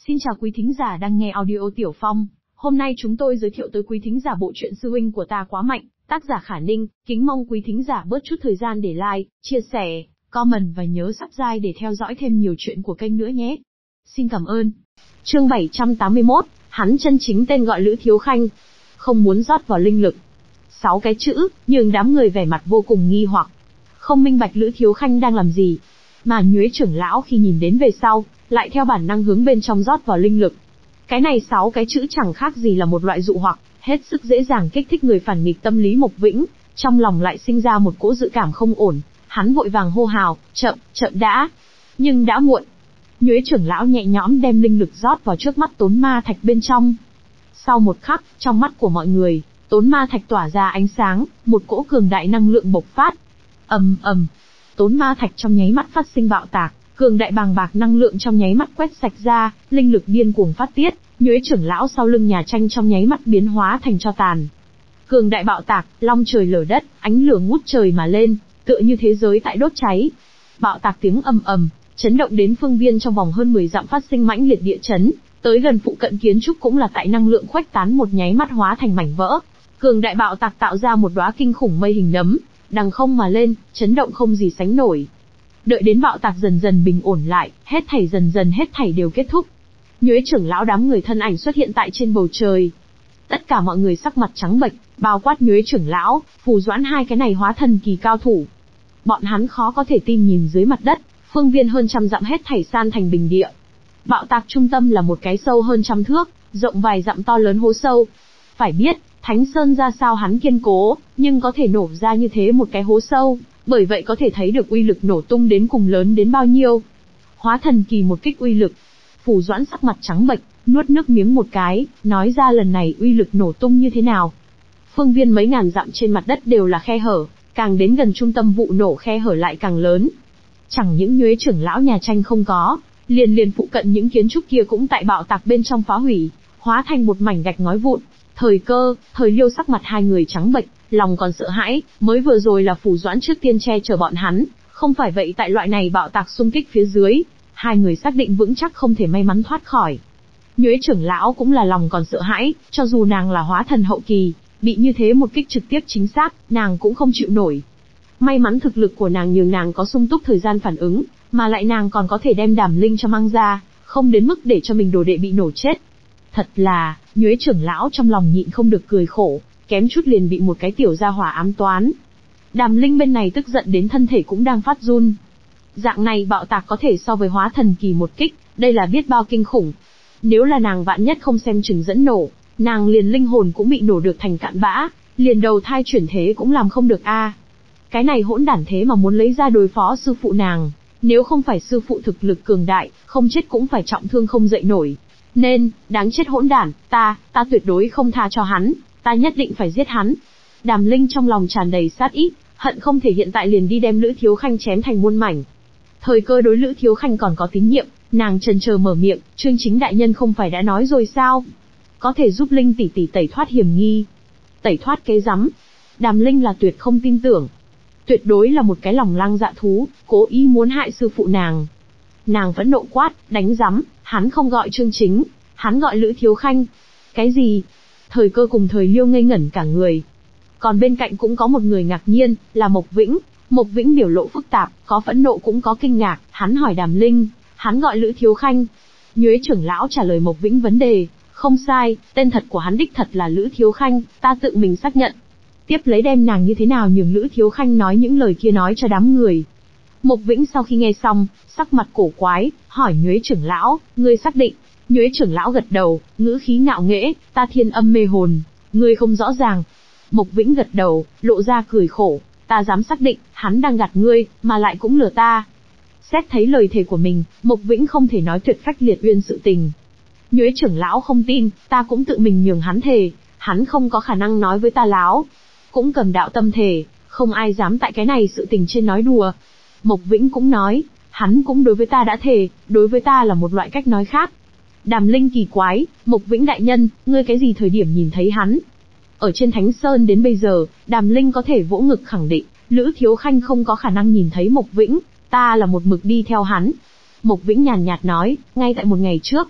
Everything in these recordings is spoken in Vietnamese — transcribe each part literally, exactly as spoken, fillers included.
Xin chào quý thính giả đang nghe audio Tiểu Phong. Hôm nay chúng tôi giới thiệu tới quý thính giả bộ truyện Sư huynh của ta quá mạnh, tác giả Khả Ninh. Kính mong quý thính giả bớt chút thời gian để like, chia sẻ, comment và nhớ subscribe để theo dõi thêm nhiều chuyện của kênh nữa nhé. Xin cảm ơn. Chương bảy trăm tám mươi mốt, hắn chân chính tên gọi Lữ Thiếu Khanh, không muốn rót vào linh lực. Sáu cái chữ, nhường đám người vẻ mặt vô cùng nghi hoặc, không minh bạch Lữ Thiếu Khanh đang làm gì. Mà Nhuế trưởng lão khi nhìn đến về sau, lại theo bản năng hướng bên trong rót vào linh lực. Cái này sáu cái chữ chẳng khác gì là một loại dụ hoặc, hết sức dễ dàng kích thích người phản nghịch tâm lý Mộc Vĩnh, trong lòng lại sinh ra một cỗ dự cảm không ổn, hắn vội vàng hô hào, chậm, chậm đã. Nhưng đã muộn. Nhuế trưởng lão nhẹ nhõm đem linh lực rót vào trước mắt Tốn Ma Thạch bên trong. Sau một khắc, trong mắt của mọi người, Tốn Ma Thạch tỏa ra ánh sáng, một cỗ cường đại năng lượng bộc phát. Ầm ầm, Tốn Ma Thạch trong nháy mắt phát sinh bạo tạc, cường đại bàng bạc năng lượng trong nháy mắt quét sạch ra, linh lực điên cuồng phát tiết, Nhuế trưởng lão sau lưng nhà tranh trong nháy mắt biến hóa thành tro tàn. Cường đại bạo tạc, long trời lở đất, ánh lửa ngút trời mà lên, tựa như thế giới tại đốt cháy. Bạo tạc tiếng ầm ầm, chấn động đến phương viên trong vòng hơn mười dặm phát sinh mãnh liệt địa chấn, tới gần phụ cận kiến trúc cũng là tại năng lượng khuếch tán một nháy mắt hóa thành mảnh vỡ. Cường đại bạo tạc tạo ra một đóa kinh khủng mây hình nấm, đằng không mà lên, chấn động không gì sánh nổi. Đợi đến bạo tạc dần dần bình ổn lại, hết thảy dần dần hết thảy đều kết thúc. Nhuế trưởng lão đám người thân ảnh xuất hiện tại trên bầu trời. Tất cả mọi người sắc mặt trắng bệch, bao quát Nhuế trưởng lão, Phù Doãn hai cái này hóa thần kỳ cao thủ. Bọn hắn khó có thể tin nhìn dưới mặt đất, phương viên hơn trăm dặm hết thảy san thành bình địa. Bạo tạc trung tâm là một cái sâu hơn trăm thước, rộng vài dặm to lớn hố sâu. Phải biết, Thánh Sơn ra sao hắn kiên cố, nhưng có thể nổ ra như thế một cái hố sâu, bởi vậy có thể thấy được uy lực nổ tung đến cùng lớn đến bao nhiêu. Hóa thần kỳ một kích uy lực. Phù Doãn sắc mặt trắng bệch, nuốt nước miếng một cái, nói ra lần này uy lực nổ tung như thế nào. Phương viên mấy ngàn dặm trên mặt đất đều là khe hở, càng đến gần trung tâm vụ nổ khe hở lại càng lớn. Chẳng những Nhuế trưởng lão nhà tranh không có, liền liền phụ cận những kiến trúc kia cũng tại bạo tạc bên trong phá hủy, hóa thành một mảnh gạch ngói vụn. Thời Cơ, Thời Liêu sắc mặt hai người trắng bệch, lòng còn sợ hãi, mới vừa rồi là Phù Doãn trước tiên che chở bọn hắn, không phải vậy tại loại này bạo tạc xung kích phía dưới, hai người xác định vững chắc không thể may mắn thoát khỏi. Nhuế trưởng lão cũng là lòng còn sợ hãi, cho dù nàng là hóa thần hậu kỳ, bị như thế một kích trực tiếp chính xác, nàng cũng không chịu nổi. May mắn thực lực của nàng nhường nàng có sung túc thời gian phản ứng, mà lại nàng còn có thể đem Đàm Linh cho mang ra, không đến mức để cho mình đồ đệ bị nổ chết. Thật là, Nhuế trưởng lão trong lòng nhịn không được cười khổ, kém chút liền bị một cái tiểu gia hỏa ám toán. Đàm Linh bên này tức giận đến thân thể cũng đang phát run. Dạng này bạo tạc có thể so với hóa thần kỳ một kích, đây là biết bao kinh khủng. Nếu là nàng vạn nhất không xem chừng dẫn nổ, nàng liền linh hồn cũng bị nổ được thành cạn bã, liền đầu thai chuyển thế cũng làm không được a. À. Cái này hỗn đản thế mà muốn lấy ra đối phó sư phụ nàng, nếu không phải sư phụ thực lực cường đại, không chết cũng phải trọng thương không dậy nổi. Nên, đáng chết hỗn đản, ta, ta tuyệt đối không tha cho hắn, ta nhất định phải giết hắn. Đàm Linh trong lòng tràn đầy sát ý, hận không thể hiện tại liền đi đem Lữ Thiếu Khanh chém thành muôn mảnh. Thời Cơ đối Lữ Thiếu Khanh còn có tín nhiệm, nàng chần chờ mở miệng, Trương Chính đại nhân không phải đã nói rồi sao? Có thể giúp Linh tỷ tỷ tẩy thoát hiểm nghi. Tẩy thoát cái rắm. Đàm Linh là tuyệt không tin tưởng. Tuyệt đối là một cái lòng lang dạ thú, cố ý muốn hại sư phụ nàng. Nàng vẫn nộ quát, đánh rắm, hắn không gọi Trương Chính, hắn gọi Lữ Thiếu Khanh. Cái gì? Thời Cơ cùng Thời Liêu ngây ngẩn cả người. Còn bên cạnh cũng có một người ngạc nhiên, là Mộc Vĩnh. Mộc Vĩnh biểu lộ phức tạp, có phẫn nộ cũng có kinh ngạc, hắn hỏi Đàm Linh, hắn gọi Lữ Thiếu Khanh. Nhuế trưởng lão trả lời Mộc Vĩnh vấn đề, không sai, tên thật của hắn đích thật là Lữ Thiếu Khanh, ta tự mình xác nhận. Tiếp lấy đem nàng như thế nào nhường Lữ Thiếu Khanh nói những lời kia nói cho đám người. Mộc Vĩnh sau khi nghe xong, sắc mặt cổ quái, hỏi Nhuế trưởng lão, ngươi xác định? Nhuế trưởng lão gật đầu, ngữ khí ngạo nghễ, ta thiên âm mê hồn, ngươi không rõ ràng. Mộc Vĩnh gật đầu, lộ ra cười khổ, ta dám xác định, hắn đang gạt ngươi, mà lại cũng lừa ta. Xét thấy lời thề của mình, Mộc Vĩnh không thể nói tuyệt phách liệt uyên sự tình. Nhuế trưởng lão không tin, ta cũng tự mình nhường hắn thề, hắn không có khả năng nói với ta láo. Cũng cầm đạo tâm thề, không ai dám tại cái này sự tình trên nói đùa. Mộc Vĩnh cũng nói, hắn cũng đối với ta đã thề, đối với ta là một loại cách nói khác. Đàm Linh kỳ quái, Mộc Vĩnh đại nhân, ngươi cái gì thời điểm nhìn thấy hắn? Ở trên Thánh Sơn đến bây giờ, Đàm Linh có thể vỗ ngực khẳng định, Lữ Thiếu Khanh không có khả năng nhìn thấy Mộc Vĩnh, ta là một mực đi theo hắn. Mộc Vĩnh nhàn nhạt nói, ngay tại một ngày trước.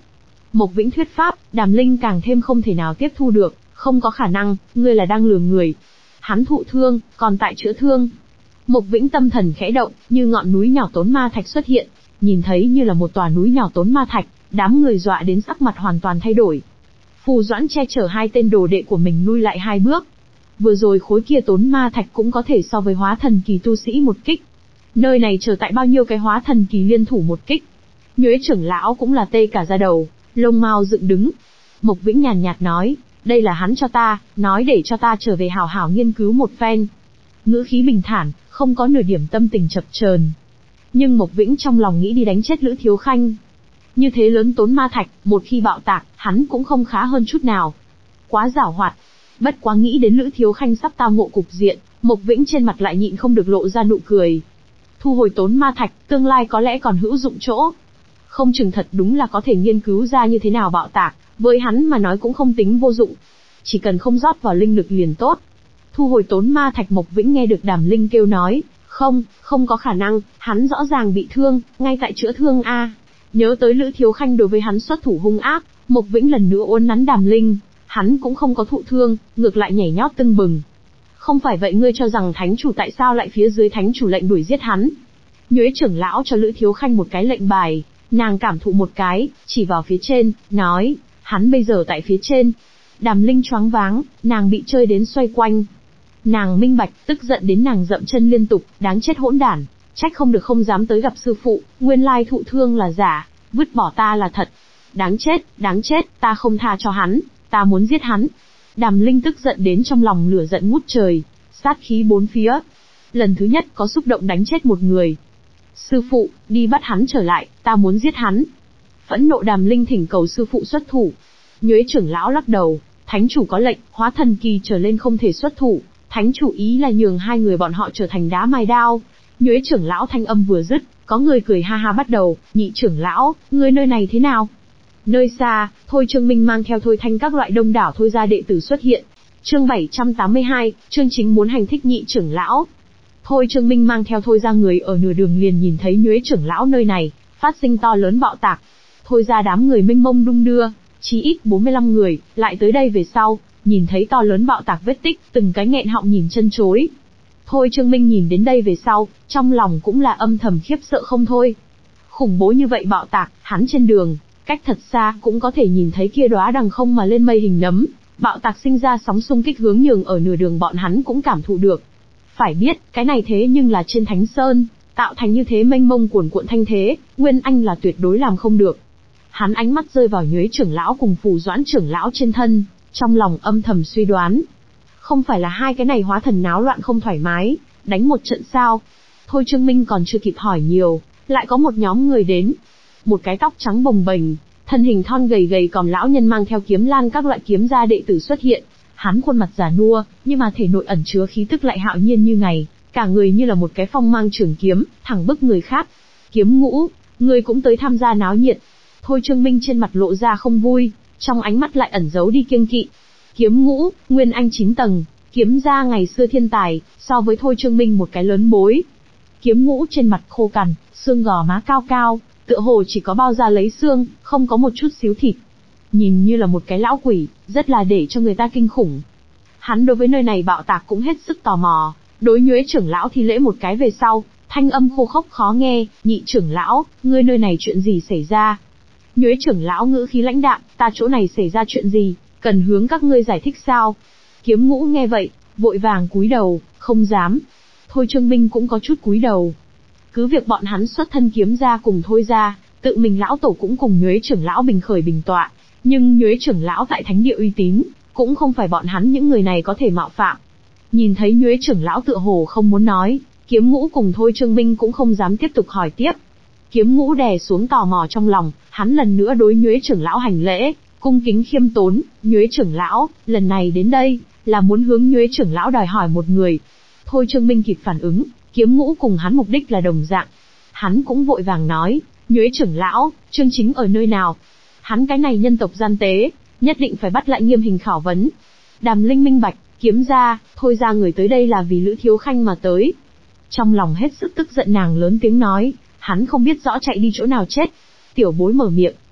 Mộc Vĩnh thuyết pháp, Đàm Linh càng thêm không thể nào tiếp thu được, không có khả năng, ngươi là đang lừa người. Hắn thụ thương, còn tại chữa thương. Mộc Vĩnh tâm thần khẽ động, như ngọn núi nhỏ tốn ma thạch xuất hiện, nhìn thấy như là một tòa núi nhỏ tốn ma thạch, đám người dọa đến sắc mặt hoàn toàn thay đổi. Phù Doãn che chở hai tên đồ đệ của mình lui lại hai bước. Vừa rồi khối kia tốn ma thạch cũng có thể so với hóa thần kỳ tu sĩ một kích. Nơi này chờ tại bao nhiêu cái hóa thần kỳ liên thủ một kích. Nhuế trưởng lão cũng là tê cả da đầu, lông mao dựng đứng. Mộc Vĩnh nhàn nhạt nói, đây là hắn cho ta, nói để cho ta trở về hảo hảo nghiên cứu một phen. Ngữ khí bình thản, không có nửa điểm tâm tình chập chờn. Nhưng Mộc Vĩnh trong lòng nghĩ đi đánh chết Lữ Thiếu Khanh. Như thế lớn tốn ma thạch, một khi bạo tạc, hắn cũng không khá hơn chút nào. Quá giảo hoạt. Bất quá nghĩ đến Lữ Thiếu Khanh sắp tao ngộ cục diện, Mộc Vĩnh trên mặt lại nhịn không được lộ ra nụ cười. Thu hồi tốn ma thạch, tương lai có lẽ còn hữu dụng chỗ. Không chừng thật đúng là có thể nghiên cứu ra như thế nào bạo tạc, với hắn mà nói cũng không tính vô dụng. Chỉ cần không rót vào linh lực liền tốt. Thu hồi tốn ma thạch, Mộc Vĩnh nghe được Đàm Linh kêu nói, không, không có khả năng, hắn rõ ràng bị thương, ngay tại chữa thương a. Nhớ tới Lữ Thiếu Khanh đối với hắn xuất thủ hung ác, Mộc Vĩnh lần nữa uốn nắn Đàm Linh, hắn cũng không có thụ thương, ngược lại nhảy nhót tưng bừng. Không phải vậy ngươi cho rằng thánh chủ tại sao lại phía dưới thánh chủ lệnh đuổi giết hắn? Nhuế trưởng lão cho Lữ Thiếu Khanh một cái lệnh bài, nàng cảm thụ một cái, chỉ vào phía trên, nói, hắn bây giờ tại phía trên. Đàm Linh choáng váng, nàng bị chơi đến xoay quanh. Nàng minh bạch, tức giận đến nàng dậm chân liên tục, đáng chết hỗn đản, trách không được không dám tới gặp sư phụ, nguyên lai thụ thương là giả, vứt bỏ ta là thật. Đáng chết, đáng chết, ta không tha cho hắn, ta muốn giết hắn. Đàm Linh tức giận đến trong lòng lửa giận ngút trời, sát khí bốn phía. Lần thứ nhất có xúc động đánh chết một người. Sư phụ, đi bắt hắn trở lại, ta muốn giết hắn. Phẫn nộ Đàm Linh thỉnh cầu sư phụ xuất thủ. Nhuế trưởng lão lắc đầu, thánh chủ có lệnh, hóa thần kỳ trở lên không thể xuất thủ. Thánh chủ ý là nhường hai người bọn họ trở thành đá mài đao. Nhuế trưởng lão thanh âm vừa dứt, có người cười ha ha bắt đầu, nhị trưởng lão, ngươi nơi này thế nào? Nơi xa, Thôi Trương Minh mang theo Thôi Thanh các loại đông đảo Thôi gia đệ tử xuất hiện. Chương bảy trăm tám mươi hai, chương chính muốn hành thích nhị trưởng lão. Thôi Trương Minh mang theo Thôi gia người ở nửa đường liền nhìn thấy Nhuế trưởng lão nơi này, phát sinh to lớn bạo tạc. Thôi gia đám người mênh mông đung đưa, chí ít bốn mươi lăm người, lại tới đây về sau, nhìn thấy to lớn bạo tạc vết tích, từng cái nghẹn họng nhìn chân chối. Thôi Trương Minh nhìn đến đây về sau, trong lòng cũng là âm thầm khiếp sợ không thôi. Khủng bố như vậy bạo tạc, hắn trên đường, cách thật xa cũng có thể nhìn thấy kia đóa đằng không mà lên mây hình nấm, bạo tạc sinh ra sóng xung kích hướng nhường ở nửa đường bọn hắn cũng cảm thụ được. Phải biết, cái này thế nhưng là trên Thánh Sơn, tạo thành như thế mênh mông cuồn cuộn thanh thế, Nguyên Anh là tuyệt đối làm không được. Hắn ánh mắt rơi vào Nhuế trưởng lão cùng Phù Doãn trưởng lão trên thân, trong lòng âm thầm suy đoán. Không phải là hai cái này hóa thần náo loạn không thoải mái, đánh một trận sao? Thôi Trương Minh còn chưa kịp hỏi nhiều, lại có một nhóm người đến. Một cái tóc trắng bồng bềnh, thân hình thon gầy gầy còm lão nhân mang theo kiếm lan các loại kiếm gia đệ tử xuất hiện. Hắn khuôn mặt già nua, nhưng mà thể nội ẩn chứa khí tức lại hạo nhiên như ngày, cả người như là một cái phong mang trường kiếm, thẳng bức người khác. Kiếm Ngũ, ngươi cũng tới tham gia náo nhiệt. Thôi Trương Minh trên mặt lộ ra không vui, trong ánh mắt lại ẩn giấu đi kiêng kỵ. Kiếm Ngũ, Nguyên Anh chín tầng, kiếm gia ngày xưa thiên tài, so với Thôi Trương Minh một cái lớn bối. Kiếm Ngũ trên mặt khô cằn, xương gò má cao cao, tựa hồ chỉ có bao da lấy xương, không có một chút xíu thịt. Nhìn như là một cái lão quỷ, rất là để cho người ta kinh khủng. Hắn đối với nơi này bạo tạc cũng hết sức tò mò, đối Nhuế trưởng lão thi lễ một cái về sau, thanh âm khô khốc khó nghe, nhị trưởng lão, ngươi nơi này chuyện gì xảy ra? Nhuế trưởng lão ngữ khí lãnh đạm, ta chỗ này xảy ra chuyện gì, cần hướng các ngươi giải thích sao? Kiếm Ngũ nghe vậy, vội vàng cúi đầu, không dám. Thôi Trương Minh cũng có chút cúi đầu. Cứ việc bọn hắn xuất thân kiếm gia cùng Thôi gia, tự mình lão tổ cũng cùng Nhuế trưởng lão bình khởi bình tọa, nhưng Nhuế trưởng lão tại thánh địa uy tín, cũng không phải bọn hắn những người này có thể mạo phạm. Nhìn thấy Nhuế trưởng lão tựa hồ không muốn nói, Kiếm Ngũ cùng Thôi Trương Minh cũng không dám tiếp tục hỏi tiếp. Kiếm Ngũ đè xuống tò mò trong lòng, hắn lần nữa đối Nhuế trưởng lão hành lễ, cung kính khiêm tốn, Nhuế trưởng lão, lần này đến đây, là muốn hướng Nhuế trưởng lão đòi hỏi một người. Thôi Trương Minh kịp phản ứng, Kiếm Ngũ cùng hắn mục đích là đồng dạng. Hắn cũng vội vàng nói, Nhuế trưởng lão, chương chính ở nơi nào? Hắn cái này nhân tộc gian tế, nhất định phải bắt lại nghiêm hình khảo vấn. Đàm Linh minh bạch, kiếm gia, Thôi gia người tới đây là vì Lữ Thiếu Khanh mà tới. Trong lòng hết sức tức giận nàng lớn tiếng nói, hắn không biết rõ chạy đi chỗ nào chết. Tiểu bối mở miệng,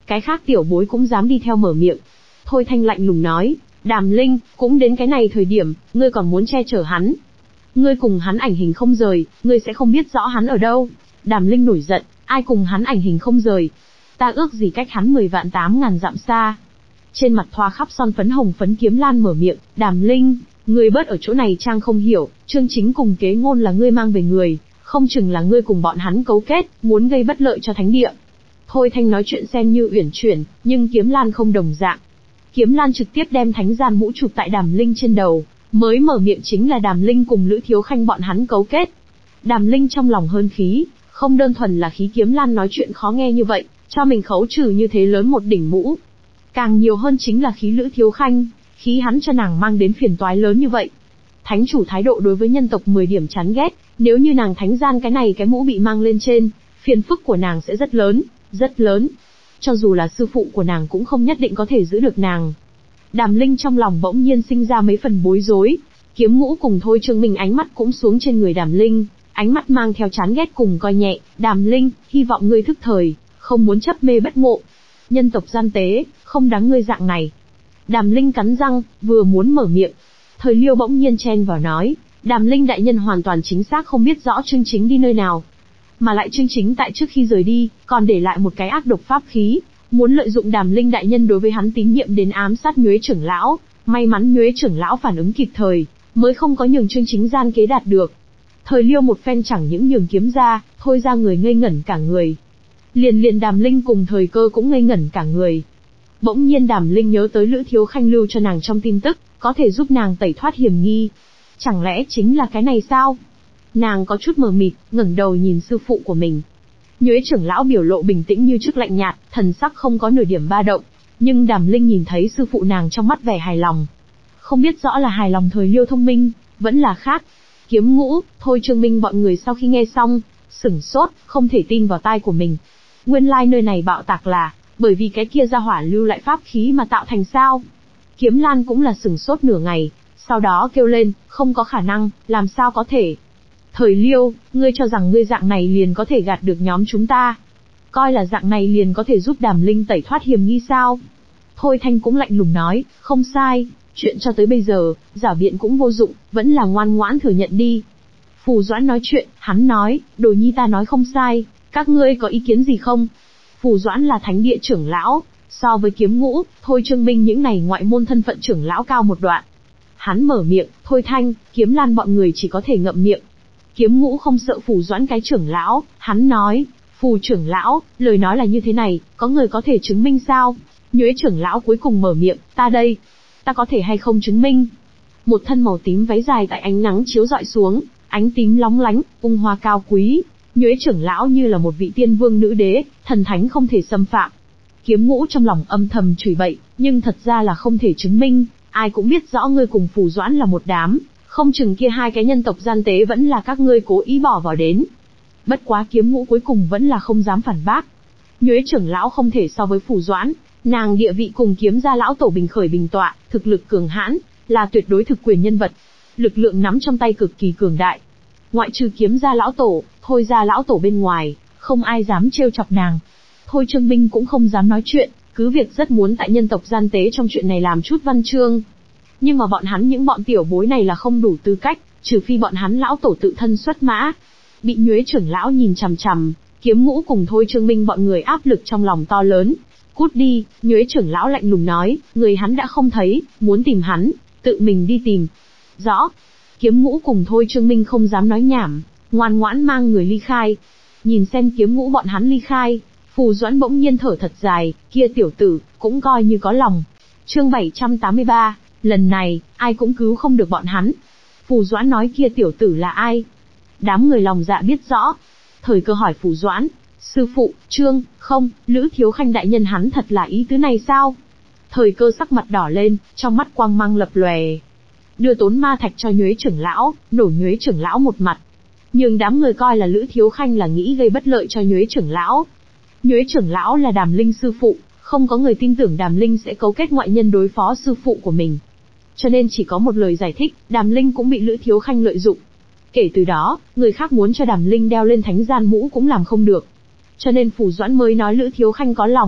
cái khác tiểu bối cũng dám đi theo mở miệng. Thôi Thanh lạnh lùng nói, Đàm Linh, cũng đến cái này thời điểm, ngươi còn muốn che chở hắn. Ngươi cùng hắn ảnh hình không rời, ngươi sẽ không biết rõ hắn ở đâu. Đàm Linh nổi giận, ai cùng hắn ảnh hình không rời? Ta ước gì cách hắn mười vạn tám ngàn dặm xa. Trên mặt thoa khắp son phấn hồng phấn Kiếm Lan mở miệng, Đàm Linh, ngươi bớt ở chỗ này trang không hiểu, chương chính cùng kế ngôn là ngươi mang về người, không chừng là ngươi cùng bọn hắn cấu kết, muốn gây bất lợi cho thánh địa. Thôi Thanh nói chuyện xem như uyển chuyển, nhưng Kiếm Lan không đồng dạng. Kiếm Lan trực tiếp đem thánh gian mũ chụp tại Đàm Linh trên đầu, mới mở miệng chính là Đàm Linh cùng Lữ Thiếu Khanh bọn hắn cấu kết. Đàm Linh trong lòng hơn khí, không đơn thuần là khí Kiếm Lan nói chuyện khó nghe như vậy, cho mình khấu trừ như thế lớn một đỉnh mũ. Càng nhiều hơn chính là khí Lữ Thiếu Khanh, khí hắn cho nàng mang đến phiền toái lớn như vậy. Thánh chủ thái độ đối với nhân tộc mười điểm chán ghét, nếu như nàng thánh gian cái này cái mũ bị mang lên trên, phiền phức của nàng sẽ rất lớn, rất lớn. Cho dù là sư phụ của nàng cũng không nhất định có thể giữ được nàng. Đàm Linh trong lòng bỗng nhiên sinh ra mấy phần bối rối. Kiếm Ngũ cùng Thôi Trương Minh ánh mắt cũng xuống trên người Đàm Linh, ánh mắt mang theo chán ghét cùng coi nhẹ. Đàm Linh, hy vọng ngươi thức thời, không muốn chấp mê bất ngộ. Nhân tộc gian tế, không đáng ngươi dạng này. Đàm Linh cắn răng, vừa muốn mở miệng. Thời Liêu bỗng nhiên chen vào nói, Đàm Linh đại nhân hoàn toàn chính xác không biết rõ Chương Chính đi nơi nào. Mà lại Chương Chính tại trước khi rời đi, còn để lại một cái ác độc pháp khí, muốn lợi dụng Đàm Linh đại nhân đối với hắn tín nhiệm đến ám sát Nhuế trưởng lão. May mắn Nhuế trưởng lão phản ứng kịp thời, mới không có nhường Chương Chính gian kế đạt được. Thời Liêu một phen chẳng những nhường kiếm ra, thôi ra người ngây ngẩn cả người. Liền liền Đàm Linh cùng Thời Cơ cũng ngây ngẩn cả người. Bỗng nhiên Đàm Linh nhớ tới Lữ Thiếu Khanh lưu cho nàng trong tin tức, có thể giúp nàng tẩy thoát hiểm nghi. Chẳng lẽ chính là cái này sao? Nàng có chút mờ mịt, ngẩng đầu nhìn sư phụ của mình. Nhuế trưởng lão biểu lộ bình tĩnh như trước lạnh nhạt, thần sắc không có nửa điểm ba động. Nhưng Đàm Linh nhìn thấy sư phụ nàng trong mắt vẻ hài lòng. Không biết rõ là hài lòng Thời Liêu thông minh, vẫn là khác. Kiếm Ngũ, Thôi Trương Minh bọn người sau khi nghe xong, sửng sốt, không thể tin vào tai của mình. Nguyên lai like nơi này bạo tạc là, bởi vì cái kia ra hỏa lưu lại pháp khí mà tạo thành sao? Kiếm Lan cũng là sửng sốt nửa ngày, sau đó kêu lên, không có khả năng, làm sao có thể? Thời Liêu, ngươi cho rằng ngươi dạng này liền có thể gạt được nhóm chúng ta? Coi là dạng này liền có thể giúp Đàm Linh tẩy thoát hiểm nghi sao? Thôi Thanh cũng lạnh lùng nói, không sai, chuyện cho tới bây giờ, giả biện cũng vô dụng, vẫn là ngoan ngoãn thừa nhận đi. Phù Doãn nói chuyện, hắn nói, Đồ Nhi ta nói không sai, các ngươi có ý kiến gì không? Phù Doãn là thánh địa trưởng lão, so với Kiếm Ngũ, Thôi Trương Minh những này ngoại môn thân phận trưởng lão cao một đoạn. Hắn mở miệng, Thôi Thanh, Kiếm Lan bọn người chỉ có thể ngậm miệng. Kiếm Ngũ không sợ Phù Doãn cái trưởng lão, hắn nói, Phù trưởng lão, lời nói là như thế này, có người có thể chứng minh sao? Nhuế trưởng lão cuối cùng mở miệng, ta đây, ta có thể hay không chứng minh? Một thân màu tím váy dài tại ánh nắng chiếu rọi xuống, ánh tím lóng lánh, ung hoa cao quý. Nhuế trưởng lão như là một vị tiên vương nữ đế, thần thánh không thể xâm phạm. Kiếm Ngũ trong lòng âm thầm chửi bậy, nhưng thật ra là không thể chứng minh, ai cũng biết rõ ngươi cùng Phù Doãn là một đám, không chừng kia hai cái nhân tộc gian tế vẫn là các ngươi cố ý bỏ vào đến. Bất quá Kiếm Ngũ cuối cùng vẫn là không dám phản bác. Nhuế trưởng lão không thể so với Phù Doãn, nàng địa vị cùng Kiếm gia lão tổ bình khởi bình tọa, thực lực cường hãn, là tuyệt đối thực quyền nhân vật. Lực lượng nắm trong tay cực kỳ cường đại. Ngoại trừ Kiếm gia lão tổ, Thôi gia lão tổ bên ngoài, không ai dám trêu chọc nàng. Thôi Trương Minh cũng không dám nói chuyện, cứ việc rất muốn tại nhân tộc gian tế trong chuyện này làm chút văn chương. Nhưng mà bọn hắn những bọn tiểu bối này là không đủ tư cách, trừ phi bọn hắn lão tổ tự thân xuất mã. Bị Nhuế trưởng lão nhìn chằm chằm, Kiếm Ngũ cùng Thôi Trương Minh bọn người áp lực trong lòng to lớn. Cút đi, Nhuế trưởng lão lạnh lùng nói, người hắn đã không thấy, muốn tìm hắn, tự mình đi tìm. Rõ. Kiếm Ngũ cùng Thôi Trương Minh không dám nói nhảm, ngoan ngoãn mang người ly khai. Nhìn xem Kiếm Ngũ bọn hắn ly khai, Phù Doãn bỗng nhiên thở thật dài, kia tiểu tử, cũng coi như có lòng. Chương bảy trăm tám mươi ba, lần này, ai cũng cứu không được bọn hắn. Phù Doãn nói kia tiểu tử là ai? Đám người lòng dạ biết rõ. Thời Cơ hỏi Phù Doãn, sư phụ, Trương, không, Lữ Thiếu Khanh đại nhân hắn thật là ý tứ này sao? Thời Cơ sắc mặt đỏ lên, trong mắt quang mang lập lòe. Đưa tốn ma thạch cho Nhuế trưởng lão, nổ Nhuế trưởng lão một mặt. Nhưng đám người coi là Lữ Thiếu Khanh là nghĩ gây bất lợi cho Nhuế trưởng lão. Nhuế trưởng lão là Đàm Linh sư phụ, không có người tin tưởng Đàm Linh sẽ cấu kết ngoại nhân đối phó sư phụ của mình. Cho nên chỉ có một lời giải thích, Đàm Linh cũng bị Lữ Thiếu Khanh lợi dụng. Kể từ đó, người khác muốn cho Đàm Linh đeo lên thánh gian mũ cũng làm không được. Cho nên Phù Doãn mới nói Lữ Thiếu Khanh có lòng, không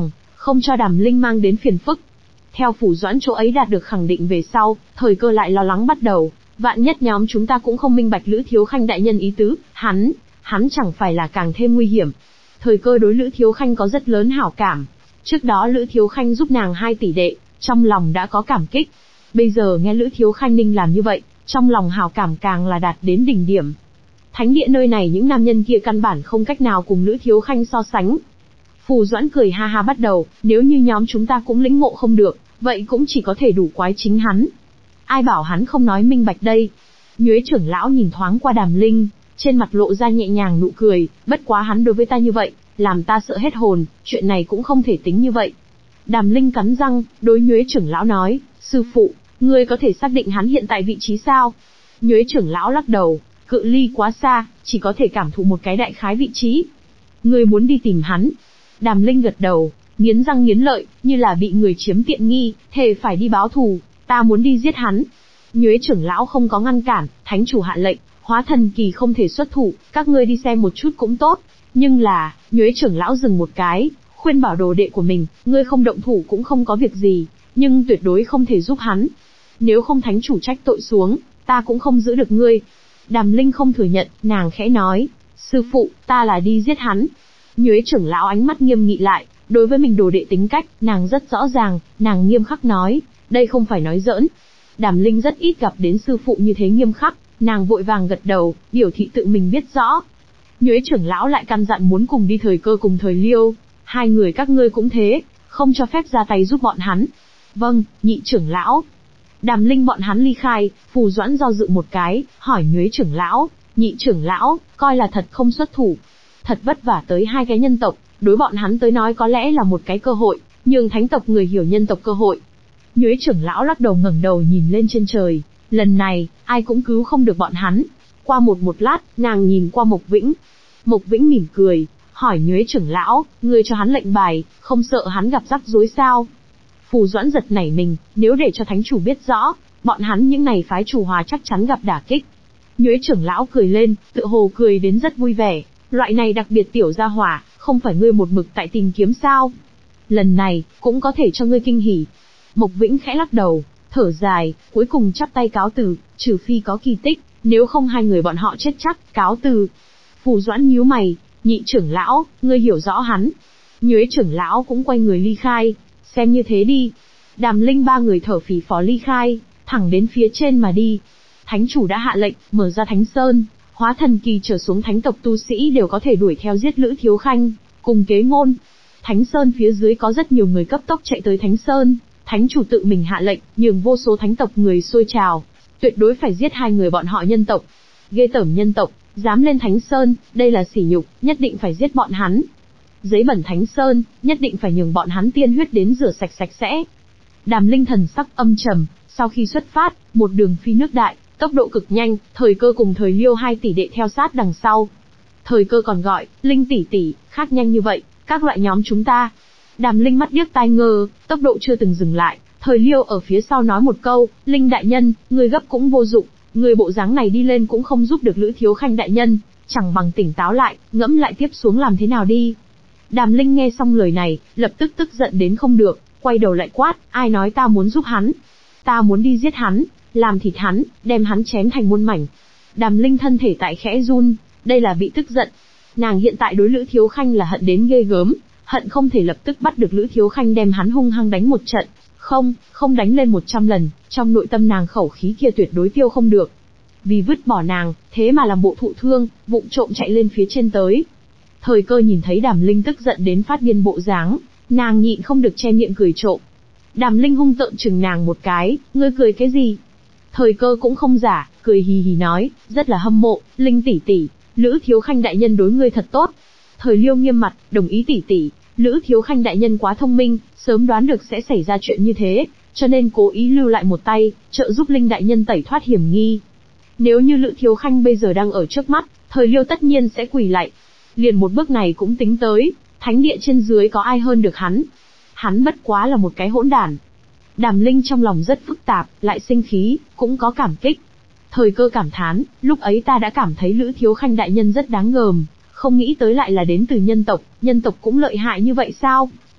không cho Đàm Linh mang đến phiền phức. Theo Phủ Doãn chỗ ấy đạt được khẳng định về sau, Thời Cơ lại lo lắng bắt đầu, vạn nhất nhóm chúng ta cũng không minh bạch Lữ Thiếu Khanh đại nhân ý tứ, hắn, hắn chẳng phải là càng thêm nguy hiểm. Thời Cơ đối Lữ Thiếu Khanh có rất lớn hảo cảm. Trước đó Lữ Thiếu Khanh giúp nàng hai tỷ đệ, trong lòng đã có cảm kích. Bây giờ nghe Lữ Thiếu Khanh Ninh làm như vậy, trong lòng hảo cảm càng là đạt đến đỉnh điểm. Thánh địa nơi này những nam nhân kia căn bản không cách nào cùng Lữ Thiếu Khanh so sánh. Phù Doãn cười ha ha bắt đầu, nếu như nhóm chúng ta cũng lĩnh ngộ không được, vậy cũng chỉ có thể đủ quái chính hắn. Ai bảo hắn không nói minh bạch đây. Nhuế trưởng lão nhìn thoáng qua Đàm Linh, trên mặt lộ ra nhẹ nhàng nụ cười, bất quá hắn đối với ta như vậy, làm ta sợ hết hồn, chuyện này cũng không thể tính như vậy. Đàm Linh cắn răng, đối Nhuế trưởng lão nói, sư phụ, ngươi có thể xác định hắn hiện tại vị trí sao? Nhuế trưởng lão lắc đầu, cự ly quá xa, chỉ có thể cảm thụ một cái đại khái vị trí. Ngươi muốn đi tìm hắn. Đàm Linh gật đầu, nghiến răng nghiến lợi, như là bị người chiếm tiện nghi, thề phải đi báo thù, ta muốn đi giết hắn. Nhuế trưởng lão không có ngăn cản, thánh chủ hạ lệnh, hóa thần kỳ không thể xuất thủ, các ngươi đi xem một chút cũng tốt. Nhưng là, Nhuế trưởng lão dừng một cái, khuyên bảo đồ đệ của mình, ngươi không động thủ cũng không có việc gì, nhưng tuyệt đối không thể giúp hắn. Nếu không thánh chủ trách tội xuống, ta cũng không giữ được ngươi. Đàm Linh không thừa nhận, nàng khẽ nói, sư phụ, ta là đi giết hắn. Nhuế trưởng lão ánh mắt nghiêm nghị lại, đối với mình đồ đệ tính cách, nàng rất rõ ràng, nàng nghiêm khắc nói, đây không phải nói giỡn. Đàm Linh rất ít gặp đến sư phụ như thế nghiêm khắc, nàng vội vàng gật đầu, biểu thị tự mình biết rõ. Nhuế trưởng lão lại căn dặn muốn cùng đi Thời Cơ cùng Thời Liêu, hai người các ngươi cũng thế, không cho phép ra tay giúp bọn hắn. Vâng, nhị trưởng lão. Đàm Linh bọn hắn ly khai, Phù Doãn do dự một cái, hỏi Nhuế trưởng lão, nhị trưởng lão, coi là thật không xuất thủ. Thật vất vả tới hai cái nhân tộc, đối bọn hắn tới nói có lẽ là một cái cơ hội, nhưng thánh tộc người hiểu nhân tộc cơ hội. Nhuế trưởng lão lắc đầu ngẩng đầu nhìn lên trên trời, lần này, ai cũng cứu không được bọn hắn. Qua một một lát, nàng nhìn qua Mộc Vĩnh. Mộc Vĩnh mỉm cười, hỏi Nhuế trưởng lão, ngươi cho hắn lệnh bài, không sợ hắn gặp rắc rối sao? Phù Doãn giật nảy mình, nếu để cho thánh chủ biết rõ, bọn hắn những này phái chủ hòa chắc chắn gặp đả kích. Nhuế trưởng lão cười lên, tựa hồ cười đến rất vui vẻ, loại này đặc biệt tiểu gia hỏa, không phải ngươi một mực tại tìm kiếm sao? Lần này, cũng có thể cho ngươi kinh hỉ. Mộc Vĩnh khẽ lắc đầu, thở dài, cuối cùng chắp tay cáo từ, trừ phi có kỳ tích, nếu không hai người bọn họ chết chắc, cáo từ. Phù Doãn nhíu mày, nhị trưởng lão, ngươi hiểu rõ hắn. Nhuế trưởng lão cũng quay người ly khai, xem như thế đi. Đàm Linh ba người thở phì phò ly khai, thẳng đến phía trên mà đi. Thánh chủ đã hạ lệnh, mở ra Thánh Sơn, hóa thần kỳ trở xuống thánh tộc tu sĩ đều có thể đuổi theo giết Lữ Thiếu Khanh, cùng kế ngôn. Thánh Sơn phía dưới có rất nhiều người cấp tốc chạy tới Thánh Sơn, thánh chủ tự mình hạ lệnh, nhường vô số thánh tộc người xôi trào, tuyệt đối phải giết hai người bọn họ nhân tộc. Ghê tởm nhân tộc, dám lên Thánh Sơn, đây là sỉ nhục, nhất định phải giết bọn hắn. Giấy bẩn Thánh Sơn, nhất định phải nhường bọn hắn tiên huyết đến rửa sạch sạch sẽ. Đàm Linh thần sắc âm trầm, sau khi xuất phát, một đường phi nước đại, tốc độ cực nhanh, Thời Cơ cùng Thời Liêu hai tỷ đệ theo sát đằng sau. Thời Cơ còn gọi, Linh tỷ tỷ, khác nhanh như vậy, các loại nhóm chúng ta. Đàm Linh mắt điếc tai ngơ, tốc độ chưa từng dừng lại, Thời Liêu ở phía sau nói một câu, Linh đại nhân, người gấp cũng vô dụng, người bộ dáng này đi lên cũng không giúp được Lữ Thiếu Khanh đại nhân, chẳng bằng tỉnh táo lại, ngẫm lại tiếp xuống làm thế nào đi. Đàm Linh nghe xong lời này, lập tức tức giận đến không được, quay đầu lại quát, ai nói ta muốn giúp hắn? Ta muốn đi giết hắn, làm thịt hắn, đem hắn chém thành muôn mảnh. Đàm Linh thân thể tại khẽ run, đây là bị tức giận. Nàng hiện tại đối Lữ Thiếu Khanh là hận đến ghê gớm, hận không thể lập tức bắt được Lữ Thiếu Khanh đem hắn hung hăng đánh một trận, không, không đánh lên một trăm lần, trong nội tâm nàng khẩu khí kia tuyệt đối tiêu không được. Vì vứt bỏ nàng, thế mà làm bộ thụ thương, vụng trộm chạy lên phía trên tới. Thời Cơ nhìn thấy Đàm Linh tức giận đến phát điên bộ dáng, nàng nhịn không được che miệng cười trộm. Đàm Linh hung tợn chừng nàng một cái, ngươi cười cái gì? Thời Cơ cũng không giả, cười hì hì nói, rất là hâm mộ, Linh tỷ tỷ, Lữ Thiếu Khanh đại nhân đối ngươi thật tốt. Thời Liêu nghiêm mặt, đồng ý tỷ tỷ, Lữ Thiếu Khanh đại nhân quá thông minh, sớm đoán được sẽ xảy ra chuyện như thế, cho nên cố ý lưu lại một tay, trợ giúp Linh đại nhân tẩy thoát hiểm nghi. Nếu như Lữ Thiếu Khanh bây giờ đang ở trước mắt, Thời Liêu tất nhiên sẽ quỳ lạy. Liền một bước này cũng tính tới, thánh địa trên dưới có ai hơn được hắn. Hắn bất quá là một cái hỗn đản. Đàm Linh trong lòng rất phức tạp, lại sinh khí, cũng có cảm kích. Thời Cơ cảm thán, lúc ấy ta đã cảm thấy Lữ Thiếu Khanh đại nhân rất đáng gờm, không nghĩ tới lại là đến từ nhân tộc, nhân tộc cũng lợi hại như vậy sao?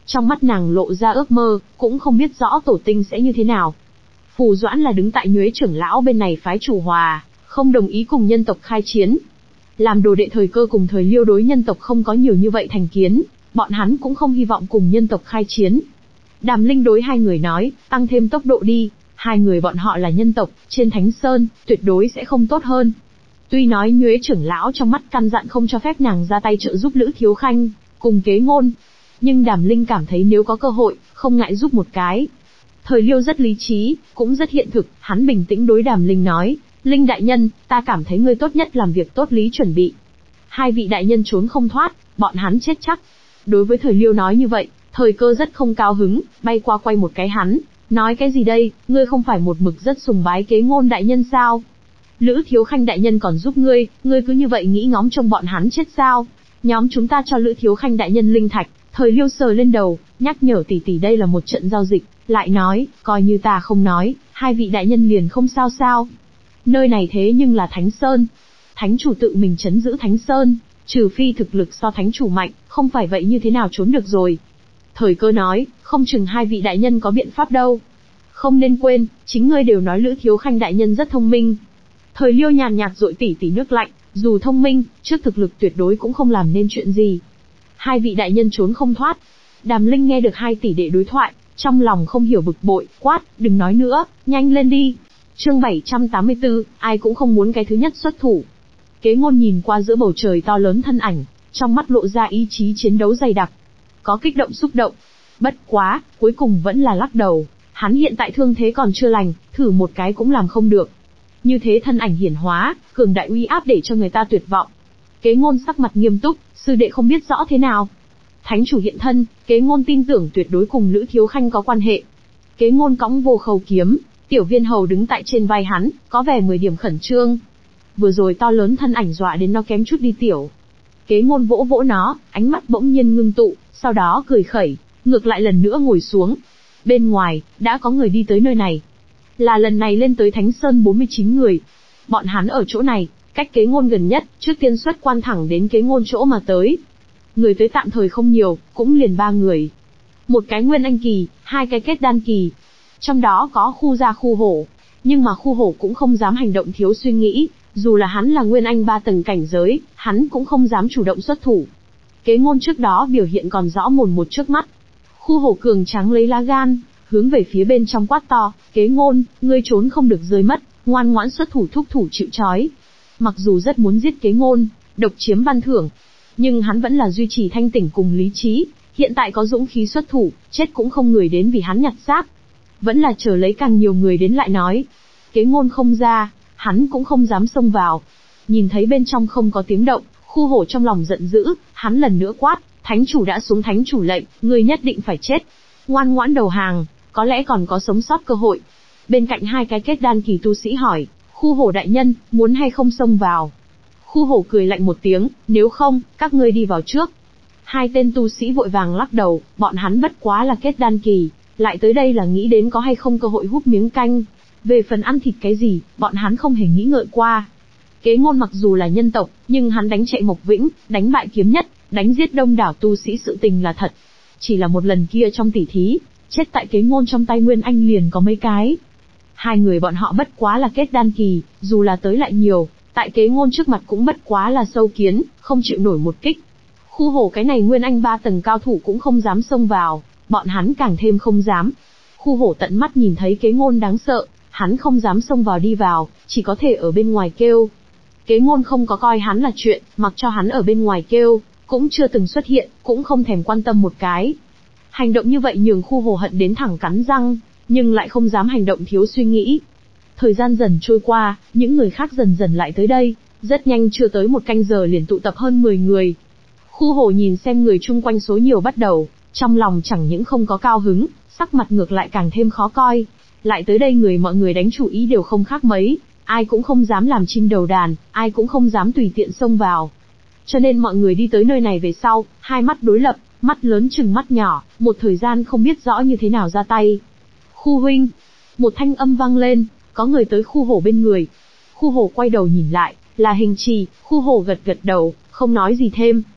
Trong mắt nàng lộ ra ước mơ, cũng không biết rõ tổ tinh sẽ như thế nào. Phù Doãn là đứng tại Nhuế trưởng lão bên này phái chủ hòa, không đồng ý cùng nhân tộc khai chiến. Làm đồ đệ Thời Cơ cùng Thời Liêu đối nhân tộc không có nhiều như vậy thành kiến, bọn hắn cũng không hy vọng cùng nhân tộc khai chiến. Đàm Linh đối hai người nói, tăng thêm tốc độ đi, hai người bọn họ là nhân tộc, trên Thánh Sơn, tuyệt đối sẽ không tốt hơn. Tuy nói Nhuế trưởng lão trong mắt căn dặn không cho phép nàng ra tay trợ giúp Lữ Thiếu Khanh, cùng Kế Ngôn. Nhưng Đàm Linh cảm thấy nếu có cơ hội, không ngại giúp một cái. Thời Liêu rất lý trí, cũng rất hiện thực, hắn bình tĩnh đối Đàm Linh nói, Linh đại nhân, ta cảm thấy ngươi tốt nhất làm việc tốt lý chuẩn bị. Hai vị đại nhân trốn không thoát, bọn hắn chết chắc. Đối với Thời Liêu nói như vậy, Thời Cơ rất không cao hứng, bay qua quay một cái hắn, nói cái gì đây, ngươi không phải một mực rất sùng bái Kế Ngôn đại nhân sao? Lữ Thiếu Khanh đại nhân còn giúp ngươi, ngươi cứ như vậy nghĩ ngóng trông bọn hắn chết sao? Nhóm chúng ta cho Lữ Thiếu Khanh đại nhân linh thạch. Thời Liêu sờ lên đầu, nhắc nhở tỷ tỷ đây là một trận giao dịch, lại nói, coi như ta không nói, hai vị đại nhân liền không sao sao. Nơi này thế nhưng là Thánh Sơn. Thánh chủ tự mình trấn giữ Thánh Sơn, trừ phi thực lực so thánh chủ mạnh, không phải vậy như thế nào trốn được rồi. Thời Cơ nói, không chừng hai vị đại nhân có biện pháp đâu. Không nên quên, chính ngươi đều nói Lữ Thiếu Khanh đại nhân rất thông minh. Thời Liêu nhàn nhạt dội tỉ tỉ nước lạnh, dù thông minh, trước thực lực tuyệt đối cũng không làm nên chuyện gì. Hai vị đại nhân trốn không thoát. Đàm Linh nghe được hai tỷ đệ đối thoại, trong lòng không hiểu bực bội, quát, đừng nói nữa, nhanh lên đi. Chương bảy trăm tám mươi tư, ai cũng không muốn cái thứ nhất xuất thủ. Kế Ngôn nhìn qua giữa bầu trời to lớn thân ảnh, trong mắt lộ ra ý chí chiến đấu dày đặc. Có kích động xúc động. Bất quá, cuối cùng vẫn là lắc đầu, hắn hiện tại thương thế còn chưa lành, thử một cái cũng làm không được. Như thế thân ảnh hiển hóa, cường đại uy áp để cho người ta tuyệt vọng. Kế Ngôn sắc mặt nghiêm túc, sư đệ không biết rõ thế nào. Thánh chủ hiện thân, Kế Ngôn tin tưởng tuyệt đối cùng Lữ Thiếu Khanh có quan hệ. Kế Ngôn cõng Vô Khâu kiếm, Tiểu Viên Hầu đứng tại trên vai hắn, có vẻ mười điểm khẩn trương. Vừa rồi to lớn thân ảnh dọa đến nó kém chút đi tiểu. Kế Ngôn vỗ vỗ nó, ánh mắt bỗng nhiên ngưng tụ, sau đó cười khẩy, ngược lại lần nữa ngồi xuống. Bên ngoài, đã có người đi tới nơi này. Là lần này lên tới Thánh Sơn bốn mươi chín người. Bọn hắn ở chỗ này, cách Kế Ngôn gần nhất, trước tiên xuất quan thẳng đến Kế Ngôn chỗ mà tới. Người tới tạm thời không nhiều, cũng liền ba người. Một cái Nguyên Anh kỳ, hai cái kết đan kỳ. Trong đó có Khu Gia Khu Hổ. Nhưng mà Khu Hổ cũng không dám hành động thiếu suy nghĩ, dù là hắn là Nguyên Anh ba tầng cảnh giới, hắn cũng không dám chủ động xuất thủ. Kế Ngôn trước đó biểu hiện còn rõ mồn một trước mắt. Khu Hổ cường tráng lấy lá gan, hướng về phía bên trong quát to, Kế Ngôn, ngươi trốn không được rơi mất, ngoan ngoãn xuất thủ thúc thủ chịu trói. Mặc dù rất muốn giết Kế Ngôn, độc chiếm ban thưởng, nhưng hắn vẫn là duy trì thanh tỉnh cùng lý trí, hiện tại có dũng khí xuất thủ, chết cũng không người đến vì hắn nhặt xác. Vẫn là chờ lấy càng nhiều người đến lại nói. Kế Ngôn không ra, hắn cũng không dám xông vào. Nhìn thấy bên trong không có tiếng động, Khu Hổ trong lòng giận dữ, hắn lần nữa quát, thánh chủ đã xuống thánh chủ lệnh, ngươi nhất định phải chết. Ngoan ngoãn đầu hàng, có lẽ còn có sống sót cơ hội. Bên cạnh hai cái kết đan kỳ tu sĩ hỏi, Khu Hổ đại nhân, muốn hay không xông vào? Khu Hổ cười lạnh một tiếng, nếu không, các ngươi đi vào trước. Hai tên tu sĩ vội vàng lắc đầu, bọn hắn bất quá là kết đan kỳ, lại tới đây là nghĩ đến có hay không cơ hội hút miếng canh. Về phần ăn thịt cái gì, bọn hắn không hề nghĩ ngợi qua. Kế Ngôn mặc dù là nhân tộc, nhưng hắn đánh chạy Mộc Vĩnh, đánh bại Kiếm Nhất, đánh giết đông đảo tu sĩ sự tình là thật. Chỉ là một lần kia trong tỉ thí, chết tại Kế Ngôn trong tay Nguyên Anh liền có mấy cái. Hai người bọn họ bất quá là kết đan kỳ, dù là tới lại nhiều, tại Kế Ngôn trước mặt cũng bất quá là sâu kiến, không chịu nổi một kích. Khu Hổ cái này Nguyên Anh ba tầng cao thủ cũng không dám xông vào, bọn hắn càng thêm không dám. Khu Hổ tận mắt nhìn thấy Kế Ngôn đáng sợ, hắn không dám xông vào đi vào, chỉ có thể ở bên ngoài kêu. Kế Ngôn không có coi hắn là chuyện, mặc cho hắn ở bên ngoài kêu, cũng chưa từng xuất hiện, cũng không thèm quan tâm một cái. Hành động như vậy nhường Khu Hổ hận đến thẳng cắn răng, nhưng lại không dám hành động thiếu suy nghĩ. Thời gian dần trôi qua, những người khác dần dần lại tới đây, rất nhanh chưa tới một canh giờ liền tụ tập hơn mười người. Khu Hổ nhìn xem người chung quanh số nhiều bắt đầu, trong lòng chẳng những không có cao hứng, sắc mặt ngược lại càng thêm khó coi. Lại tới đây người mọi người đánh chủ ý đều không khác mấy, ai cũng không dám làm chim đầu đàn, ai cũng không dám tùy tiện xông vào. Cho nên mọi người đi tới nơi này về sau, hai mắt đối lập, mắt lớn chừng mắt nhỏ, một thời gian không biết rõ như thế nào ra tay. Khu huynh, một thanh âm vang lên, có người tới Khu Hổ bên người. Khu Hổ quay đầu nhìn lại, là Hình Trì. Khu Hổ gật gật đầu, không nói gì thêm.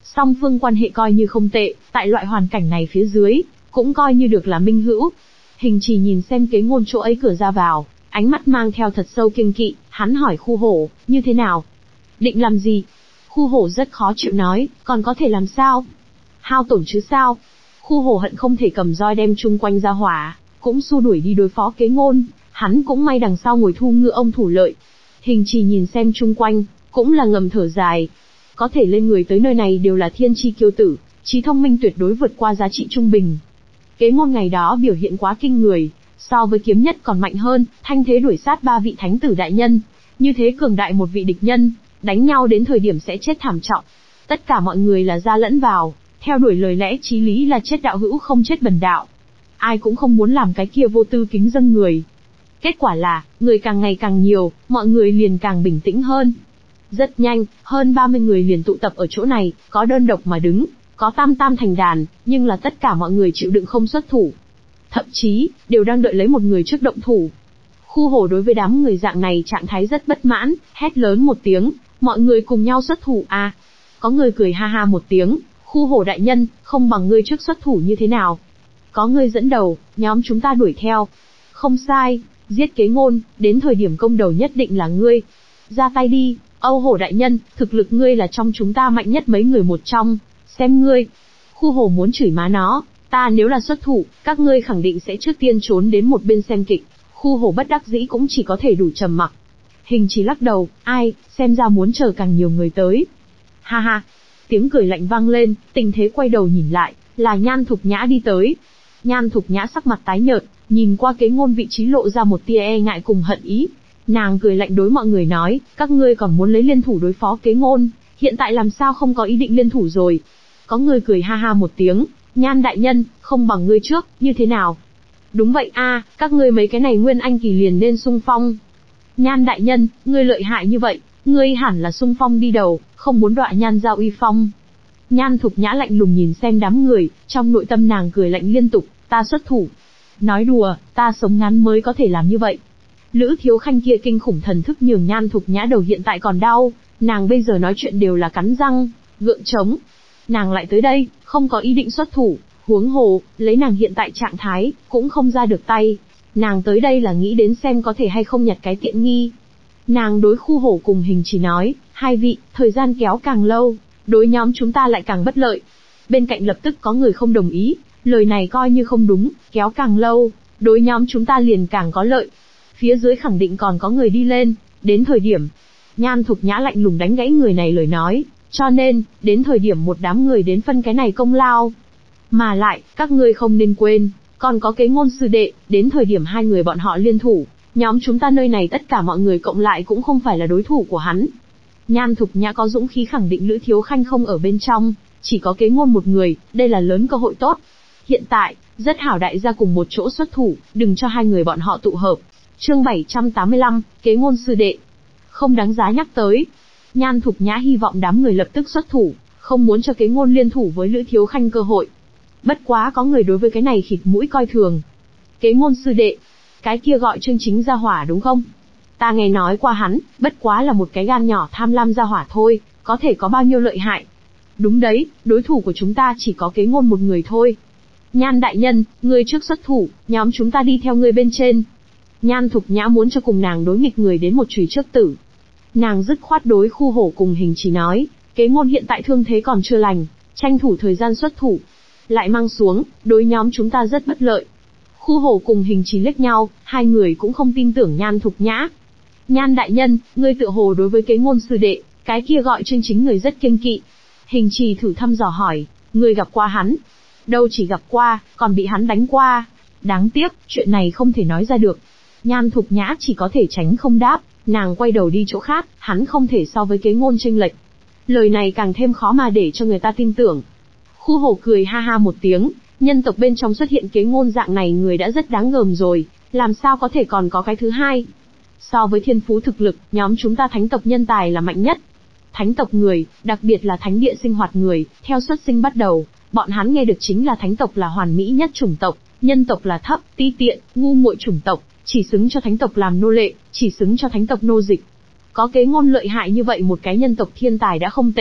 Song phương quan hệ coi như không tệ, tại loại hoàn cảnh này phía dưới, cũng coi như được là minh hữu. Hình Trì nhìn xem Kế Ngôn chỗ ấy cửa ra vào, ánh mắt mang theo thật sâu kiêng kỵ, hắn hỏi Khu Hổ, như thế nào? Định làm gì? Khu Hổ rất khó chịu nói, còn có thể làm sao? Hao tổn chứ sao? Khu Hổ hận không thể cầm roi đem chung quanh ra hỏa, cũng xua đuổi đi đối phó Kế Ngôn, hắn cũng may đằng sau ngồi thu ngựa ông thủ lợi. Hình Trì nhìn xem chung quanh, cũng là ngầm thở dài. Có thể lên người tới nơi này đều là thiên chi kiêu tử, trí thông minh tuyệt đối vượt qua giá trị trung bình. Kế Ngôn ngày đó biểu hiện quá kinh người, so với kiếm nhất còn mạnh hơn, thanh thế đuổi sát ba vị thánh tử đại nhân. Như thế cường đại một vị địch nhân, đánh nhau đến thời điểm sẽ chết thảm trọng. Tất cả mọi người là ra lẫn vào, theo đuổi lời lẽ chí lý là chết đạo hữu không chết bần đạo. Ai cũng không muốn làm cái kia vô tư kính dâng người. Kết quả là, người càng ngày càng nhiều, mọi người liền càng bình tĩnh hơn. Rất nhanh, hơn ba mươi người liền tụ tập ở chỗ này, có đơn độc mà đứng, có tam tam thành đàn, nhưng là tất cả mọi người chịu đựng không xuất thủ. Thậm chí, đều đang đợi lấy một người trước động thủ. Khu Hổ đối với đám người dạng này trạng thái rất bất mãn, hét lớn một tiếng, mọi người cùng nhau xuất thủ à. Có người cười ha ha một tiếng, Khu Hổ đại nhân, không bằng ngươi trước xuất thủ như thế nào? Có người dẫn đầu, nhóm chúng ta đuổi theo. Không sai, giết Kế Ngôn, đến thời điểm công đầu nhất định là ngươi. Ra tay đi, Âu Hổ đại nhân, thực lực ngươi là trong chúng ta mạnh nhất mấy người một trong, xem ngươi. Khu Hổ muốn chửi má nó, ta nếu là xuất thủ, các ngươi khẳng định sẽ trước tiên trốn đến một bên xem kịch. Khu Hổ bất đắc dĩ cũng chỉ có thể đủ trầm mặc. Hình Trì lắc đầu, ai, xem ra muốn chờ càng nhiều người tới. Ha ha, tiếng cười lạnh vang lên, tình thế quay đầu nhìn lại, là Nhan Thục Nhã đi tới. Nhan Thục Nhã sắc mặt tái nhợt, nhìn qua Kế Ngôn vị trí lộ ra một tia e ngại cùng hận ý. Nàng cười lạnh đối mọi người nói, các ngươi còn muốn lấy liên thủ đối phó Kế Ngôn, hiện tại làm sao không có ý định liên thủ rồi. Có người cười ha ha một tiếng, Nhan đại nhân, không bằng ngươi trước, như thế nào? Đúng vậy a, các ngươi mấy cái này nguyên anh kỳ liền nên xung phong. Nhan đại nhân, ngươi lợi hại như vậy, ngươi hẳn là xung phong đi đầu, không muốn đọa Nhan giao uy phong. Nhan Thục Nhã lạnh lùng nhìn xem đám người, trong nội tâm nàng cười lạnh liên tục, ta xuất thủ. Nói đùa, ta sống ngắn mới có thể làm như vậy. Lữ Thiếu Khanh kia kinh khủng thần thức nhường Nhan Thục Nhã đầu hiện tại còn đau, nàng bây giờ nói chuyện đều là cắn răng, gượng trống. Nàng lại tới đây, không có ý định xuất thủ, huống hồ, lấy nàng hiện tại trạng thái, cũng không ra được tay. Nàng tới đây là nghĩ đến xem có thể hay không nhặt cái tiện nghi. Nàng đối Khu Hổ cùng Hình Trì nói, hai vị, thời gian kéo càng lâu, đối nhóm chúng ta lại càng bất lợi. Bên cạnh lập tức có người không đồng ý, lời này coi như không đúng, kéo càng lâu, đối nhóm chúng ta liền càng có lợi. Phía dưới khẳng định còn có người đi lên, đến thời điểm, Nhan Thục Nhã lạnh lùng đánh gãy người này lời nói, cho nên, đến thời điểm một đám người đến phân cái này công lao. Mà lại, các ngươi không nên quên, còn có Kế Ngôn sư đệ, đến thời điểm hai người bọn họ liên thủ, nhóm chúng ta nơi này tất cả mọi người cộng lại cũng không phải là đối thủ của hắn. Nhan Thục Nhã có dũng khí khẳng định Lữ Thiếu Khanh không ở bên trong, chỉ có Kế Ngôn một người, đây là lớn cơ hội tốt. Hiện tại, rất hảo đại gia cùng một chỗ xuất thủ, đừng cho hai người bọn họ tụ hợp. Chương bảy trăm tám mươi lăm, Kế Ngôn sư đệ. Không đáng giá nhắc tới. Nhan Thục Nhã hy vọng đám người lập tức xuất thủ, không muốn cho Kế Ngôn liên thủ với Lữ Thiếu Khanh cơ hội. Bất quá có người đối với cái này khịt mũi coi thường. Kế Ngôn sư đệ, cái kia gọi Trương Chính gia hỏa đúng không? Ta nghe nói qua hắn, bất quá là một cái gan nhỏ tham lam gia hỏa thôi, có thể có bao nhiêu lợi hại. Đúng đấy, đối thủ của chúng ta chỉ có Kế Ngôn một người thôi. Nhan đại nhân, ngươi trước xuất thủ, nhóm chúng ta đi theo ngươi bên trên. Nhan Thục Nhã muốn cho cùng nàng đối nghịch người đến một chùy trước tử. Nàng dứt khoát đối Khu Hổ cùng Hình Trì nói, Kế Ngôn hiện tại thương thế còn chưa lành, tranh thủ thời gian xuất thủ. Lại mang xuống, đối nhóm chúng ta rất bất lợi. Khu Hổ cùng Hình Trì liếc nhau, hai người cũng không tin tưởng Nhan Thục Nhã. Nhan đại nhân, ngươi tự hồ đối với Kế Ngôn sư đệ, cái kia gọi Trương Chính người rất kiêng kỵ. Hình Trì thử thăm dò hỏi, ngươi gặp qua hắn? Đâu chỉ gặp qua, còn bị hắn đánh qua. Đáng tiếc, chuyện này không thể nói ra được. Nhan Thục Nhã chỉ có thể tránh không đáp, nàng quay đầu đi chỗ khác, hắn không thể so với Kế Ngôn chênh lệch. Lời này càng thêm khó mà để cho người ta tin tưởng. Khu Hổ cười ha ha một tiếng, nhân tộc bên trong xuất hiện Kế Ngôn dạng này người đã rất đáng gờm rồi, làm sao có thể còn có cái thứ hai. So với thiên phú thực lực, nhóm chúng ta thánh tộc nhân tài là mạnh nhất. Thánh tộc người, đặc biệt là thánh địa sinh hoạt người, theo xuất sinh bắt đầu, bọn hắn nghe được chính là thánh tộc là hoàn mỹ nhất chủng tộc, nhân tộc là thấp, ti tiện, ngu muội chủng tộc, chỉ xứng cho thánh tộc làm nô lệ, chỉ xứng cho thánh tộc nô dịch. Có Kế Ngôn lợi hại như vậy một cái nhân tộc thiên tài đã không tệ,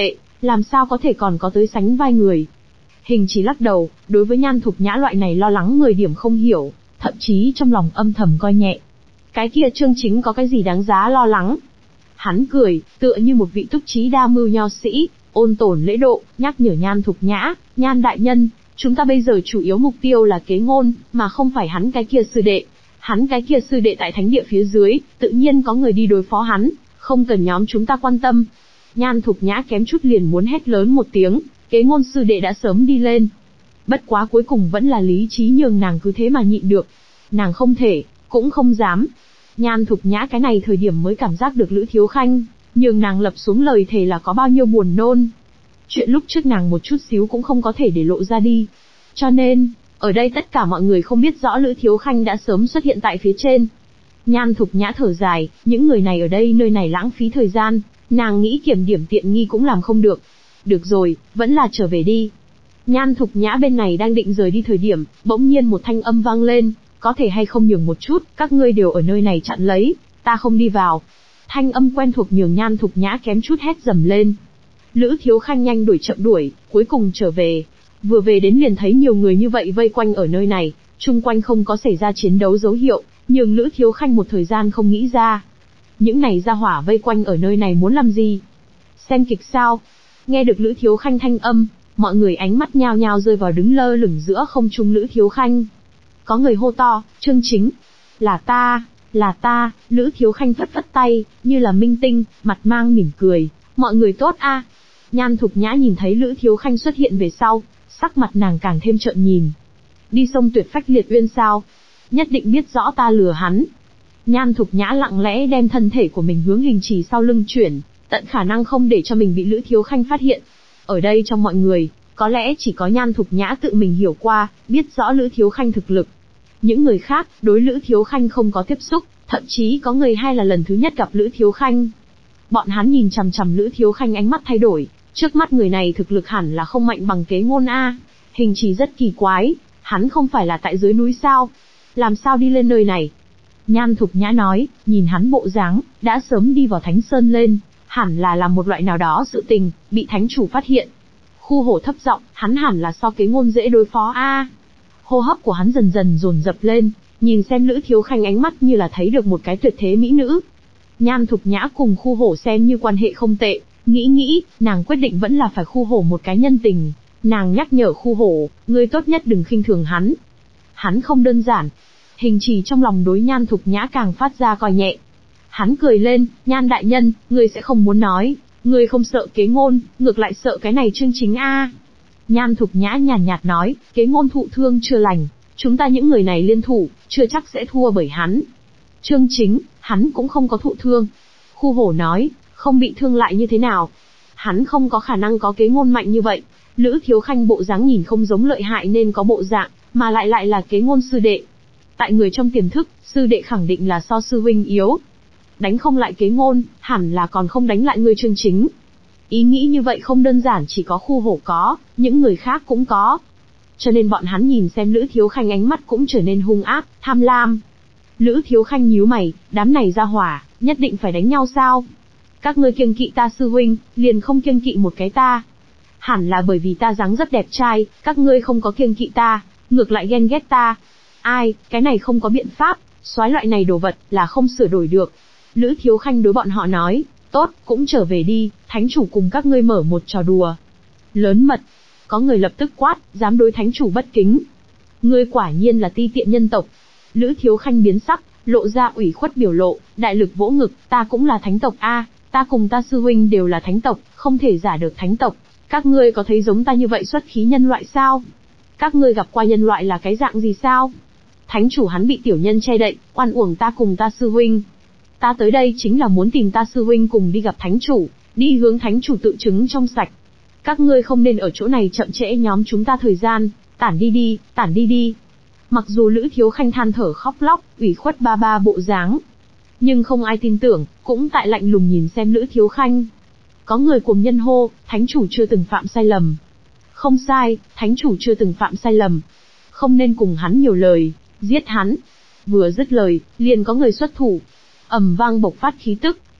làm sao có thể còn có tới sánh vai người. Hình Trì lắc đầu, đối với Nhan Thục Nhã loại này lo lắng mười điểm không hiểu, thậm chí trong lòng âm thầm coi nhẹ. Cái kia Chương Chính có cái gì đáng giá lo lắng? Hắn cười, tựa như một vị túc trí đa mưu nho sĩ, ôn tồn lễ độ, nhắc nhở Nhan Thục Nhã, Nhan đại nhân, chúng ta bây giờ chủ yếu mục tiêu là Kế Ngôn, mà không phải hắn cái kia sư đệ. Hắn cái kia sư đệ tại thánh địa phía dưới, tự nhiên có người đi đối phó hắn, không cần nhóm chúng ta quan tâm. Nhan Thục Nhã kém chút liền muốn hét lớn một tiếng, Kế Ngôn sư đệ đã sớm đi lên. Bất quá cuối cùng vẫn là lý trí nhường nàng cứ thế mà nhịn được. Nàng không thể, cũng không dám. Nhan Thục Nhã cái này thời điểm mới cảm giác được Lữ Thiếu Khanh, nhường nàng lập xuống lời thề là có bao nhiêu buồn nôn. Chuyện lúc trước nàng một chút xíu cũng không có thể để lộ ra đi. Cho nên, ở đây tất cả mọi người không biết rõ Lữ Thiếu Khanh đã sớm xuất hiện tại phía trên. Nhan Thục Nhã thở dài, những người này ở đây nơi này lãng phí thời gian, nàng nghĩ kiểm điểm tiện nghi cũng làm không được. Được rồi, vẫn là trở về đi. Nhan Thục Nhã bên này đang định rời đi thời điểm, bỗng nhiên một thanh âm vang lên, có thể hay không nhường một chút, các ngươi đều ở nơi này chặn lấy, ta không đi vào. Thanh âm quen thuộc nhường Nhan Thục Nhã kém chút hét dầm lên. Lữ Thiếu Khanh nhanh đuổi chậm đuổi, cuối cùng trở về. Vừa về đến liền thấy nhiều người như vậy vây quanh ở nơi này, chung quanh không có xảy ra chiến đấu dấu hiệu, nhường Lữ Thiếu Khanh một thời gian không nghĩ ra. Những này ra hỏa vây quanh ở nơi này muốn làm gì? Xem kịch sao? Nghe được Lữ Thiếu Khanh thanh âm, mọi người ánh mắt nhao nhao rơi vào đứng lơ lửng giữa không trung Lữ Thiếu Khanh. Có người hô to, Chương Chính, là ta, là ta. Lữ Thiếu Khanh phất phất tay, như là minh tinh, mặt mang mỉm cười, mọi người tốt a. À. Nhan Thục Nhã nhìn thấy Lữ Thiếu Khanh xuất hiện về sau, sắc mặt nàng càng thêm trợn nhìn. Đi sông Tuyệt Phách Liệt Uyên sao? Nhất định biết rõ ta lừa hắn. Nhan Thục Nhã lặng lẽ đem thân thể của mình hướng Hình Trì sau lưng chuyển, tận khả năng không để cho mình bị Lữ Thiếu Khanh phát hiện. Ở đây trong mọi người, có lẽ chỉ có Nhan Thục Nhã tự mình hiểu qua, biết rõ Lữ Thiếu Khanh thực lực. Những người khác, đối Lữ Thiếu Khanh không có tiếp xúc, thậm chí có người hay là lần thứ nhất gặp Lữ Thiếu Khanh. Bọn hắn nhìn chằm chằm Lữ Thiếu Khanh ánh mắt thay đổi, trước mắt người này thực lực hẳn là không mạnh bằng Kế Ngôn a. Hình Trì rất kỳ quái, hắn không phải là tại dưới núi sao? Làm sao đi lên nơi này? Nhan Thục Nhã nói, nhìn hắn bộ dáng, đã sớm đi vào Thánh Sơn lên, hẳn là làm một loại nào đó sự tình, bị thánh chủ phát hiện. Khu Hổ thấp giọng, hắn hẳn là so Kế Ngôn dễ đối phó a. Hô hấp của hắn dần dần dồn dập lên, nhìn xem Lữ Thiếu Khanh ánh mắt như là thấy được một cái tuyệt thế mỹ nữ. Nhan Thục Nhã cùng Khu Hổ xem như quan hệ không tệ, nghĩ nghĩ, nàng quyết định vẫn là phải Khu Hổ một cái nhân tình. Nàng nhắc nhở Khu Hổ, ngươi tốt nhất đừng khinh thường hắn. Hắn không đơn giản. Hình Trì trong lòng đối Nhan Thục Nhã càng phát ra coi nhẹ. Hắn cười lên, Nhan đại nhân, ngươi sẽ không muốn nói, ngươi không sợ Kế Ngôn, ngược lại sợ cái này Chương Chính a. Nhan Thục Nhã nhàn nhạt nói, Kế Ngôn thụ thương chưa lành, chúng ta những người này liên thủ, chưa chắc sẽ thua bởi hắn. Chương Chính, hắn cũng không có thụ thương. Khu Hổ nói, không bị thương lại như thế nào? Hắn không có khả năng có Kế Ngôn mạnh như vậy. Lữ Thiếu Khanh bộ dáng nhìn không giống lợi hại nên có bộ dạng, mà lại lại là Kế Ngôn sư đệ. Tại người trong tiềm thức, sư đệ khẳng định là so sư huynh yếu. Đánh không lại Kế Ngôn, hẳn là còn không đánh lại người Chương Chính. Ý nghĩ như vậy không đơn giản chỉ có Khu Hổ có, những người khác cũng có. Cho nên bọn hắn nhìn xem Lữ Thiếu Khanh ánh mắt cũng trở nên hung ác, tham lam. Lữ Thiếu Khanh nhíu mày, đám này ra hỏa, nhất định phải đánh nhau sao? Các ngươi kiêng kỵ ta sư huynh, liền không kiêng kỵ một cái ta. Hẳn là bởi vì ta dáng rất đẹp trai, các ngươi không có kiêng kỵ ta, ngược lại ghen ghét ta. Ai, cái này không có biện pháp, soái loại này đồ vật là không sửa đổi được. Lữ Thiếu Khanh đối bọn họ nói, tốt, cũng trở về đi, thánh chủ cùng các ngươi mở một trò đùa. Lớn mật, có người lập tức quát, dám đối thánh chủ bất kính. Ngươi quả nhiên là ti tiện nhân tộc. Lữ Thiếu Khanh biến sắc, lộ ra ủy khuất biểu lộ, đại lực vỗ ngực, ta cũng là thánh tộc a, ta cùng ta sư huynh đều là thánh tộc, không thể giả được thánh tộc. Các ngươi có thấy giống ta như vậy xuất khí nhân loại sao? Các ngươi gặp qua nhân loại là cái dạng gì sao? Thánh chủ hắn bị tiểu nhân che đậy, oan uổng ta cùng ta sư huynh. Ta tới đây chính là muốn tìm ta sư huynh cùng đi gặp thánh chủ, đi hướng thánh chủ tự chứng trong sạch. Các ngươi không nên ở chỗ này chậm trễ nhóm chúng ta thời gian, tản đi đi, tản đi đi. Mặc dù Lữ Thiếu Khanh than thở khóc lóc, ủy khuất ba ba bộ dáng, nhưng không ai tin tưởng, cũng tại lạnh lùng nhìn xem Lữ Thiếu Khanh. Có người cuồng nhân hô, thánh chủ chưa từng phạm sai lầm. Không sai, thánh chủ chưa từng phạm sai lầm. Không nên cùng hắn nhiều lời, giết hắn. Vừa dứt lời, liền có người xuất thủ. Ầm vang bộc phát khí tức,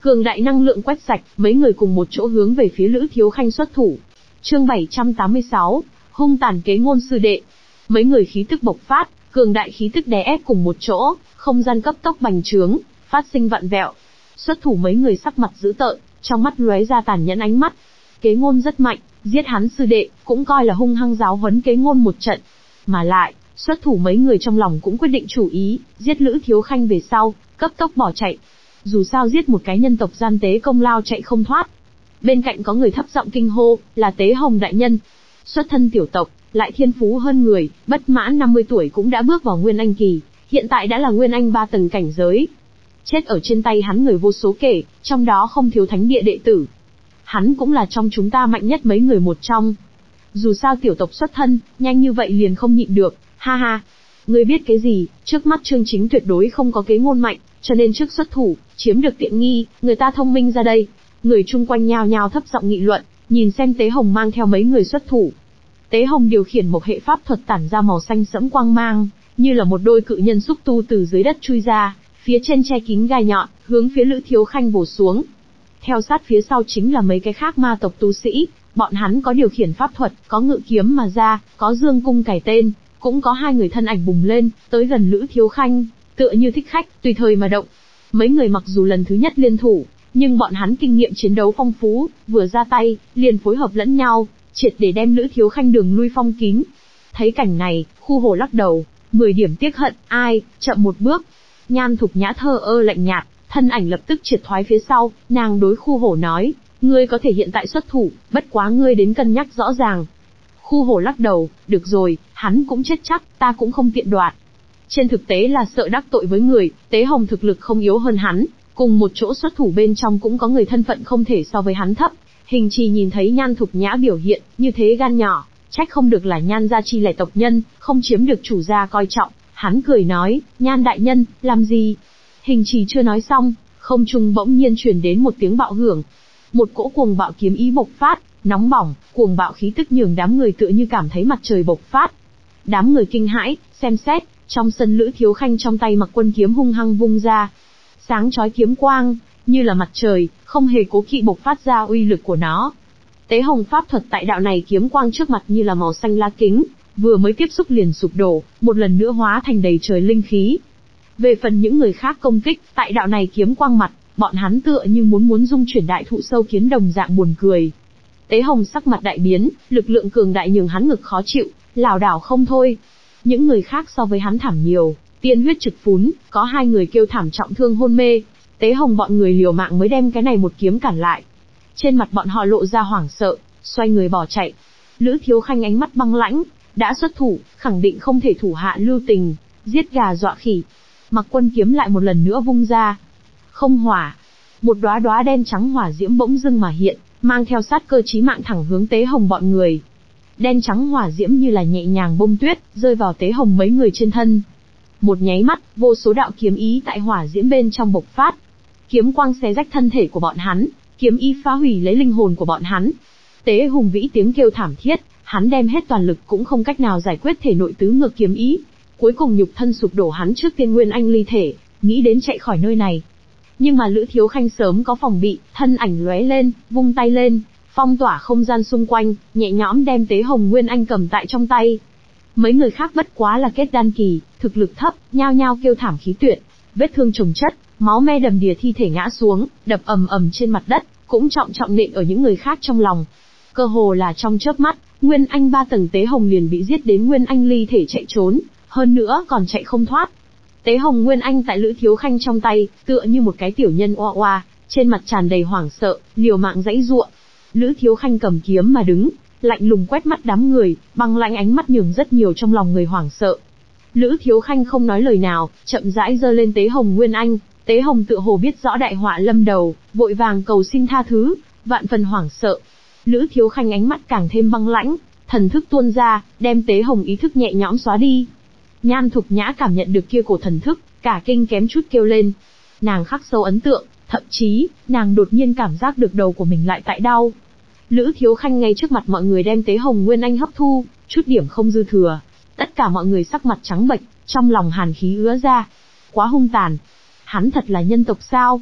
Cường đại năng lượng quét sạch, mấy người cùng một chỗ hướng về phía Lữ Thiếu Khanh xuất thủ. Chương bảy trăm tám mươi sáu, hung tàn kế ngôn sư đệ. Mấy người khí tức bộc phát, cường đại khí tức đè ép cùng một chỗ, không gian cấp tốc bành trướng, phát sinh vặn vẹo. Xuất thủ mấy người sắc mặt dữ tợn, trong mắt lóe ra tàn nhẫn ánh mắt. Kế ngôn rất mạnh, giết hắn sư đệ, cũng coi là hung hăng giáo huấn kế ngôn một trận. Mà lại, xuất thủ mấy người trong lòng cũng quyết định chủ ý, giết Lữ Thiếu Khanh về sau, cấp tốc bỏ chạy. Dù sao giết một cái nhân tộc gian tế công lao chạy không thoát. Bên cạnh có người thấp giọng kinh hô, là Tế Hồng đại nhân. Xuất thân tiểu tộc, lại thiên phú hơn người, bất mãn năm mươi tuổi cũng đã bước vào Nguyên Anh kỳ, hiện tại đã là Nguyên Anh ba tầng cảnh giới. Chết ở trên tay hắn người vô số kể, trong đó không thiếu thánh địa đệ tử. Hắn cũng là trong chúng ta mạnh nhất mấy người một trong. Dù sao tiểu tộc xuất thân, nhanh như vậy liền không nhịn được, ha ha. Ngươi biết cái gì, trước mắt Trương Chính tuyệt đối không có kế ngôn mạnh, cho nên trước xuất thủ, chiếm được tiện nghi, người ta thông minh ra đây. Người chung quanh nhao nhao thấp giọng nghị luận, nhìn xem Tế Hồng mang theo mấy người xuất thủ. Tế Hồng điều khiển một hệ pháp thuật tản ra màu xanh sẫm quang mang, như là một đôi cự nhân xúc tu từ dưới đất chui ra, phía trên che kín gai nhọn, hướng phía Lữ Thiếu Khanh vồ xuống. Theo sát phía sau chính là mấy cái khác ma tộc tu sĩ, bọn hắn có điều khiển pháp thuật, có ngự kiếm mà ra, có dương cung cài tên, cũng có hai người thân ảnh bùng lên, tới gần Lữ Thiếu Khanh, tựa như thích khách, tùy thời mà động. Mấy người mặc dù lần thứ nhất liên thủ, nhưng bọn hắn kinh nghiệm chiến đấu phong phú, vừa ra tay, liền phối hợp lẫn nhau, triệt để đem Lữ Thiếu Khanh đường lui phong kín. Thấy cảnh này, Khu Hồ lắc đầu, mười điểm tiếc hận, ai, chậm một bước. Nhan Thục Nhã thờ ơ lạnh nhạt, thân ảnh lập tức triệt thoái phía sau, nàng đối Khu Hổ nói, ngươi có thể hiện tại xuất thủ, bất quá ngươi đến cân nhắc rõ ràng. Khu Hổ lắc đầu, được rồi, hắn cũng chết chắc, ta cũng không tiện đoạt. Trên thực tế là sợ đắc tội với người, Tế Hồng thực lực không yếu hơn hắn, cùng một chỗ xuất thủ bên trong cũng có người thân phận không thể so với hắn thấp. Hình Trì nhìn thấy Nhan Thục Nhã biểu hiện, như thế gan nhỏ, trách không được là Nhan gia chi lẻ tộc nhân, không chiếm được chủ gia coi trọng. Hắn cười nói, Nhan đại nhân, làm gì? Hình Trì chưa nói xong, không trung bỗng nhiên truyền đến một tiếng bạo hưởng. Một cỗ cuồng bạo kiếm ý bộc phát, nóng bỏng, cuồng bạo khí tức nhường đám người tựa như cảm thấy mặt trời bộc phát. Đám người kinh hãi, xem xét, trong sân Lữ Thiếu Khanh trong tay mặc quân kiếm hung hăng vung ra. Sáng chói kiếm quang, như là mặt trời, không hề cố kỵ bộc phát ra uy lực của nó. Tế Hồng pháp thuật tại đạo này kiếm quang trước mặt như là màu xanh lá kính, vừa mới tiếp xúc liền sụp đổ, một lần nữa hóa thành đầy trời linh khí. Về phần những người khác công kích, tại đạo này kiếm quang mặt, bọn hắn tựa như muốn muốn dung chuyển đại thụ sâu kiến đồng dạng buồn cười. Tế Hồng sắc mặt đại biến, lực lượng cường đại nhường hắn ngực khó chịu, lảo đảo không thôi. Những người khác so với hắn thảm nhiều, tiên huyết trực phún, có hai người kêu thảm trọng thương hôn mê. Tế Hồng bọn người liều mạng mới đem cái này một kiếm cản lại. Trên mặt bọn họ lộ ra hoảng sợ, xoay người bỏ chạy. Lữ Thiếu Khanh ánh mắt băng lãnh, đã xuất thủ, khẳng định không thể thủ hạ lưu tình, giết gà dọa khỉ. Mặc quân kiếm lại một lần nữa vung ra. Không hỏa. Một đóa đóa đen trắng hỏa diễm bỗng dưng mà hiện, mang theo sát cơ chí mạng thẳng hướng Tế Hồng bọn người. Đen trắng hỏa diễm như là nhẹ nhàng bông tuyết, rơi vào Tế Hồng mấy người trên thân. Một nháy mắt, vô số đạo kiếm ý tại hỏa diễm bên trong bộc phát. Kiếm quang xé rách thân thể của bọn hắn, kiếm ý phá hủy lấy linh hồn của bọn hắn. Tế Hùng vĩ tiếng kêu thảm thiết, hắn đem hết toàn lực cũng không cách nào giải quyết thể nội tứ ngược kiếm ý. Cuối cùng nhục thân sụp đổ, hắn trước tiên Nguyên Anh ly thể, nghĩ đến chạy khỏi nơi này. Nhưng mà Lữ Thiếu Khanh sớm có phòng bị, thân ảnh lóe lên, vung tay lên, phong tỏa không gian xung quanh, nhẹ nhõm đem Tế Hồng Nguyên Anh cầm tại trong tay. Mấy người khác bất quá là kết đan kỳ, thực lực thấp, nhao nhao kêu thảm khí tuyệt, vết thương chồng chất, máu me đầm đìa thi thể ngã xuống, đập ầm ầm trên mặt đất, cũng trọng trọng nện ở những người khác trong lòng. Cơ hồ là trong chớp mắt, Nguyên Anh ba tầng Tế Hồng liền bị giết đến Nguyên Anh ly thể chạy trốn, hơn nữa còn chạy không thoát. Tế Hồng Nguyên Anh tại Lữ Thiếu Khanh trong tay, tựa như một cái tiểu nhân oa oa, trên mặt tràn đầy hoảng sợ, liều mạng giãy giụa. Lữ Thiếu Khanh cầm kiếm mà đứng, lạnh lùng quét mắt đám người, băng lãnh ánh mắt nhường rất nhiều trong lòng người hoảng sợ. Lữ Thiếu Khanh không nói lời nào, chậm rãi giơ lên Tế Hồng Nguyên Anh. Tế Hồng tựa hồ biết rõ đại họa lâm đầu, vội vàng cầu xin tha thứ, vạn phần hoảng sợ. Lữ Thiếu Khanh ánh mắt càng thêm băng lãnh, thần thức tuôn ra, đem Tế Hồng ý thức nhẹ nhõm xóa đi. Nhan Thục Nhã cảm nhận được kia cổ thần thức, cả kinh kém chút kêu lên. Nàng khắc sâu ấn tượng, thậm chí, nàng đột nhiên cảm giác được đầu của mình lại tại đau. Lữ Thiếu Khanh ngay trước mặt mọi người đem Tế Hồng Nguyên Anh hấp thu, chút điểm không dư thừa. Tất cả mọi người sắc mặt trắng bệch, trong lòng hàn khí ứa ra. Quá hung tàn. Hắn thật là nhân tộc sao?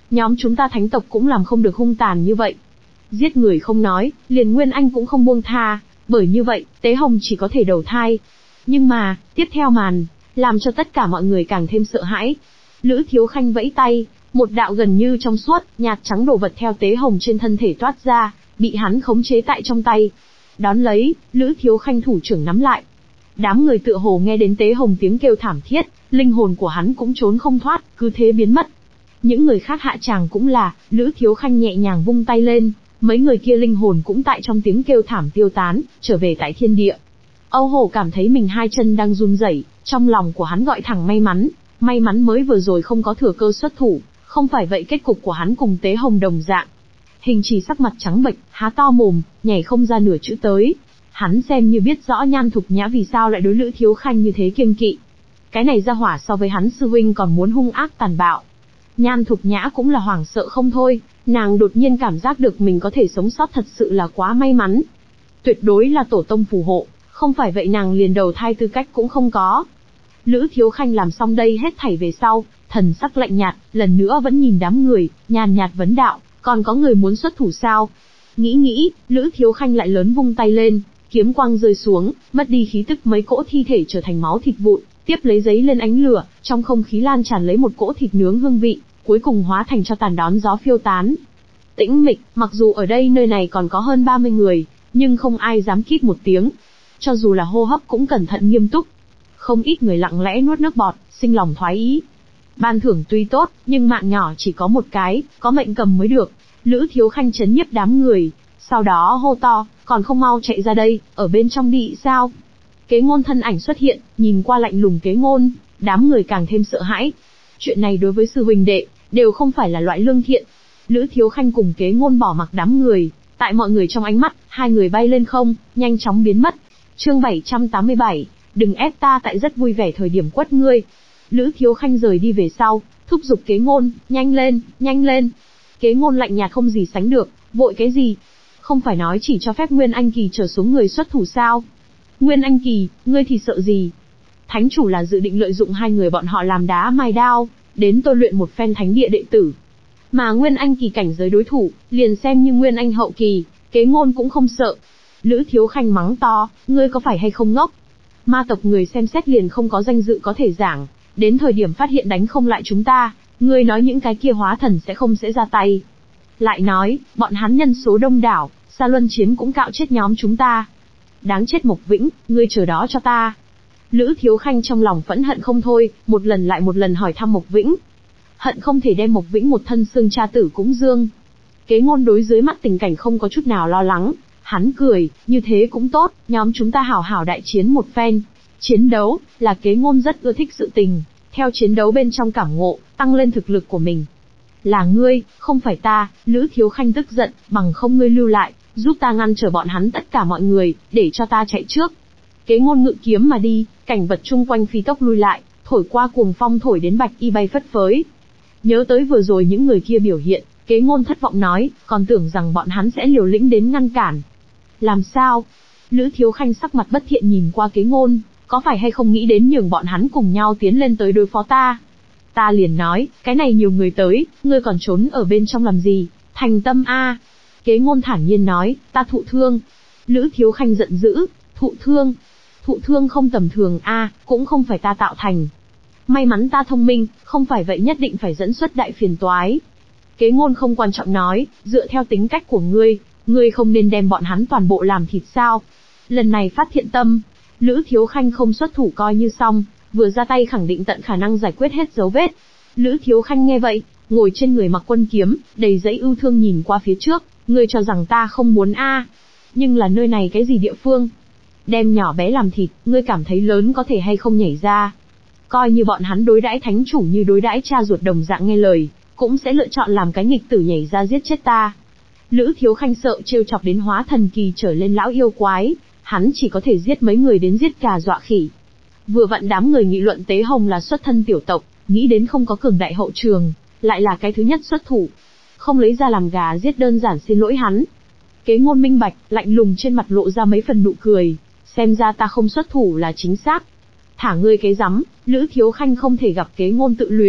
nhóm chúng ta thánh tộc cũng làm không được hung tàn như vậy. Giết người không nói, liền Nguyên Anh cũng không buông tha, bởi như vậy, Tế Hồng chỉ có thể đầu thai. Nhưng mà, tiếp theo màn, làm cho tất cả mọi người càng thêm sợ hãi. Lữ Thiếu Khanh vẫy tay, một đạo gần như trong suốt, nhạt trắng đồ vật theo Tế Hồng trên thân thể toát ra, bị hắn khống chế tại trong tay. Đón lấy, Lữ Thiếu Khanh thủ trưởng nắm lại. Đám người tựa hồ nghe đến Tế Hồng tiếng kêu thảm thiết, linh hồn của hắn cũng trốn không thoát, cứ thế biến mất. Những người khác hạ tràng cũng là, Lữ Thiếu Khanh nhẹ nhàng vung tay lên, mấy người kia linh hồn cũng tại trong tiếng kêu thảm tiêu tán, trở về tại thiên địa. Âu Hổ cảm thấy mình hai chân đang run rẩy, trong lòng của hắn gọi thẳng may mắn, may mắn mới vừa rồi không có thừa cơ xuất thủ, không phải vậy kết cục của hắn cùng Tế Hồng đồng dạng. Hình Trì sắc mặt trắng bệch, há to mồm, nhảy không ra nửa chữ tới. Hắn xem như biết rõ Nhan Thục Nhã vì sao lại đối Lữ Thiếu Khanh như thế kiêng kỵ. Cái này ra hỏa so với hắn sư huynh còn muốn hung ác tàn bạo. Nhan Thục Nhã cũng là hoảng sợ không thôi, nàng đột nhiên cảm giác được mình có thể sống sót thật sự là quá may mắn. Tuyệt đối là tổ tông phù hộ, không phải vậy nàng liền đầu thai tư cách cũng không có. Lữ Thiếu Khanh làm xong đây hết thảy về sau, thần sắc lạnh nhạt, lần nữa vẫn nhìn đám người, nhàn nhạt vấn đạo, còn có người muốn xuất thủ sao? Nghĩ nghĩ, Lữ Thiếu Khanh lại lớn vung tay lên, kiếm quang rơi xuống, mất đi khí tức mấy cỗ thi thể trở thành máu thịt vụn, tiếp lấy giấy lên ánh lửa, trong không khí lan tràn lấy một cỗ thịt nướng hương vị, cuối cùng hóa thành cho tàn đón gió phiêu tán. Tĩnh mịch, mặc dù ở đây nơi này còn có hơn ba mươi người, nhưng không ai dám kít một tiếng. Cho dù là hô hấp cũng cẩn thận nghiêm túc. Không ít người lặng lẽ nuốt nước bọt, sinh lòng thoái ý. Ban thưởng tuy tốt, nhưng mạng nhỏ chỉ có một cái, có mệnh cầm mới được. Lữ Thiếu Khanh chấn nhiếp đám người, sau đó hô to, còn không mau chạy ra đây, ở bên trong đi sao? Kế Ngôn thân ảnh xuất hiện, nhìn qua lạnh lùng Kế Ngôn, đám người càng thêm sợ hãi. Chuyện này đối với sư huynh đệ, đều không phải là loại lương thiện. Lữ Thiếu Khanh cùng Kế Ngôn bỏ mặc đám người, tại mọi người trong ánh mắt, hai người bay lên không, nhanh chóng biến mất. Chương bảy trăm tám mươi bảy, đừng ép ta tại rất vui vẻ thời điểm quất ngươi. Lữ Thiếu Khanh rời đi về sau, thúc giục Kế Ngôn, nhanh lên, nhanh lên. Kế Ngôn lạnh nhạt không gì sánh được, vội cái gì? Không phải nói chỉ cho phép Nguyên Anh Kỳ trở xuống người xuất thủ sao? Nguyên Anh Kỳ, ngươi thì sợ gì? Thánh chủ là dự định lợi dụng hai người bọn họ làm đá mài đao, đến tôi luyện một phen thánh địa đệ tử. Mà Nguyên Anh Kỳ cảnh giới đối thủ, liền xem như Nguyên Anh hậu kỳ, Kế Ngôn cũng không sợ. Lữ Thiếu Khanh mắng to, ngươi có phải hay không ngốc? Ma tộc người xem xét liền không có danh dự có thể giảng, đến thời điểm phát hiện đánh không lại chúng ta, ngươi nói những cái kia hóa thần sẽ không sẽ ra tay. Lại nói, bọn hắn nhân số đông đảo, Sa Luân Chiến cũng cạo chết nhóm chúng ta. Đáng chết Mộc Vĩnh, ngươi chờ đó cho ta. Lữ Thiếu Khanh trong lòng phẫn hận không thôi, một lần lại một lần hỏi thăm Mộc Vĩnh. Hận không thể đem Mộc Vĩnh một thân xương cha tử cúng dương. Kế Ngôn đối dưới mắt tình cảnh không có chút nào lo lắng, hắn cười, như thế cũng tốt, nhóm chúng ta hảo hảo đại chiến một phen. Chiến đấu, là Kế Ngôn rất ưa thích sự tình, theo chiến đấu bên trong cảm ngộ, tăng lên thực lực của mình. Là ngươi, không phải ta, Lữ Thiếu Khanh tức giận, bằng không ngươi lưu lại, giúp ta ngăn trở bọn hắn tất cả mọi người, để cho ta chạy trước. Kế Ngôn ngự kiếm mà đi, cảnh vật chung quanh phi tốc lui lại, thổi qua cuồng phong thổi đến bạch y bay phất phới. Nhớ tới vừa rồi những người kia biểu hiện, Kế Ngôn thất vọng nói, còn tưởng rằng bọn hắn sẽ liều lĩnh đến ngăn cản. Làm sao? Lữ Thiếu Khanh sắc mặt bất thiện nhìn qua Kế Ngôn, có phải hay không nghĩ đến nhường bọn hắn cùng nhau tiến lên tới đối phó ta? Ta liền nói, cái này nhiều người tới, ngươi còn trốn ở bên trong làm gì? Thành tâm a. Kế Ngôn thản nhiên nói, ta thụ thương. Lữ Thiếu Khanh giận dữ, thụ thương? Thụ thương không tầm thường a, cũng không phải ta tạo thành. May mắn ta thông minh, không phải vậy nhất định phải dẫn xuất đại phiền toái. Kế Ngôn không quan trọng nói, dựa theo tính cách của ngươi, ngươi không nên đem bọn hắn toàn bộ làm thịt sao? Lần này phát thiện tâm, Lữ Thiếu Khanh không xuất thủ coi như xong, vừa ra tay khẳng định tận khả năng giải quyết hết dấu vết. Lữ Thiếu Khanh nghe vậy, ngồi trên người mặc quân kiếm, đầy dẫy ưu thương nhìn qua phía trước, ngươi cho rằng ta không muốn a? Nhưng là nơi này cái gì địa phương? Đem nhỏ bé làm thịt, ngươi cảm thấy lớn có thể hay không nhảy ra? Coi như bọn hắn đối đãi thánh chủ như đối đãi cha ruột đồng dạng nghe lời, cũng sẽ lựa chọn làm cái nghịch tử nhảy ra giết chết ta. Lữ Thiếu Khanh sợ trêu chọc đến hóa thần kỳ trở lên lão yêu quái, hắn chỉ có thể giết mấy người đến giết gà dọa khỉ. Vừa vặn đám người nghị luận Tế Hồng là xuất thân tiểu tộc, nghĩ đến không có cường đại hậu trường, lại là cái thứ nhất xuất thủ. Không lấy ra làm gà giết đơn giản xin lỗi hắn. Kế Ngôn minh bạch, lạnh lùng trên mặt lộ ra mấy phần nụ cười, xem ra ta không xuất thủ là chính xác. Thả ngươi cái rắm, Lữ Thiếu Khanh không thể gặp Kế Ngôn tự luyến,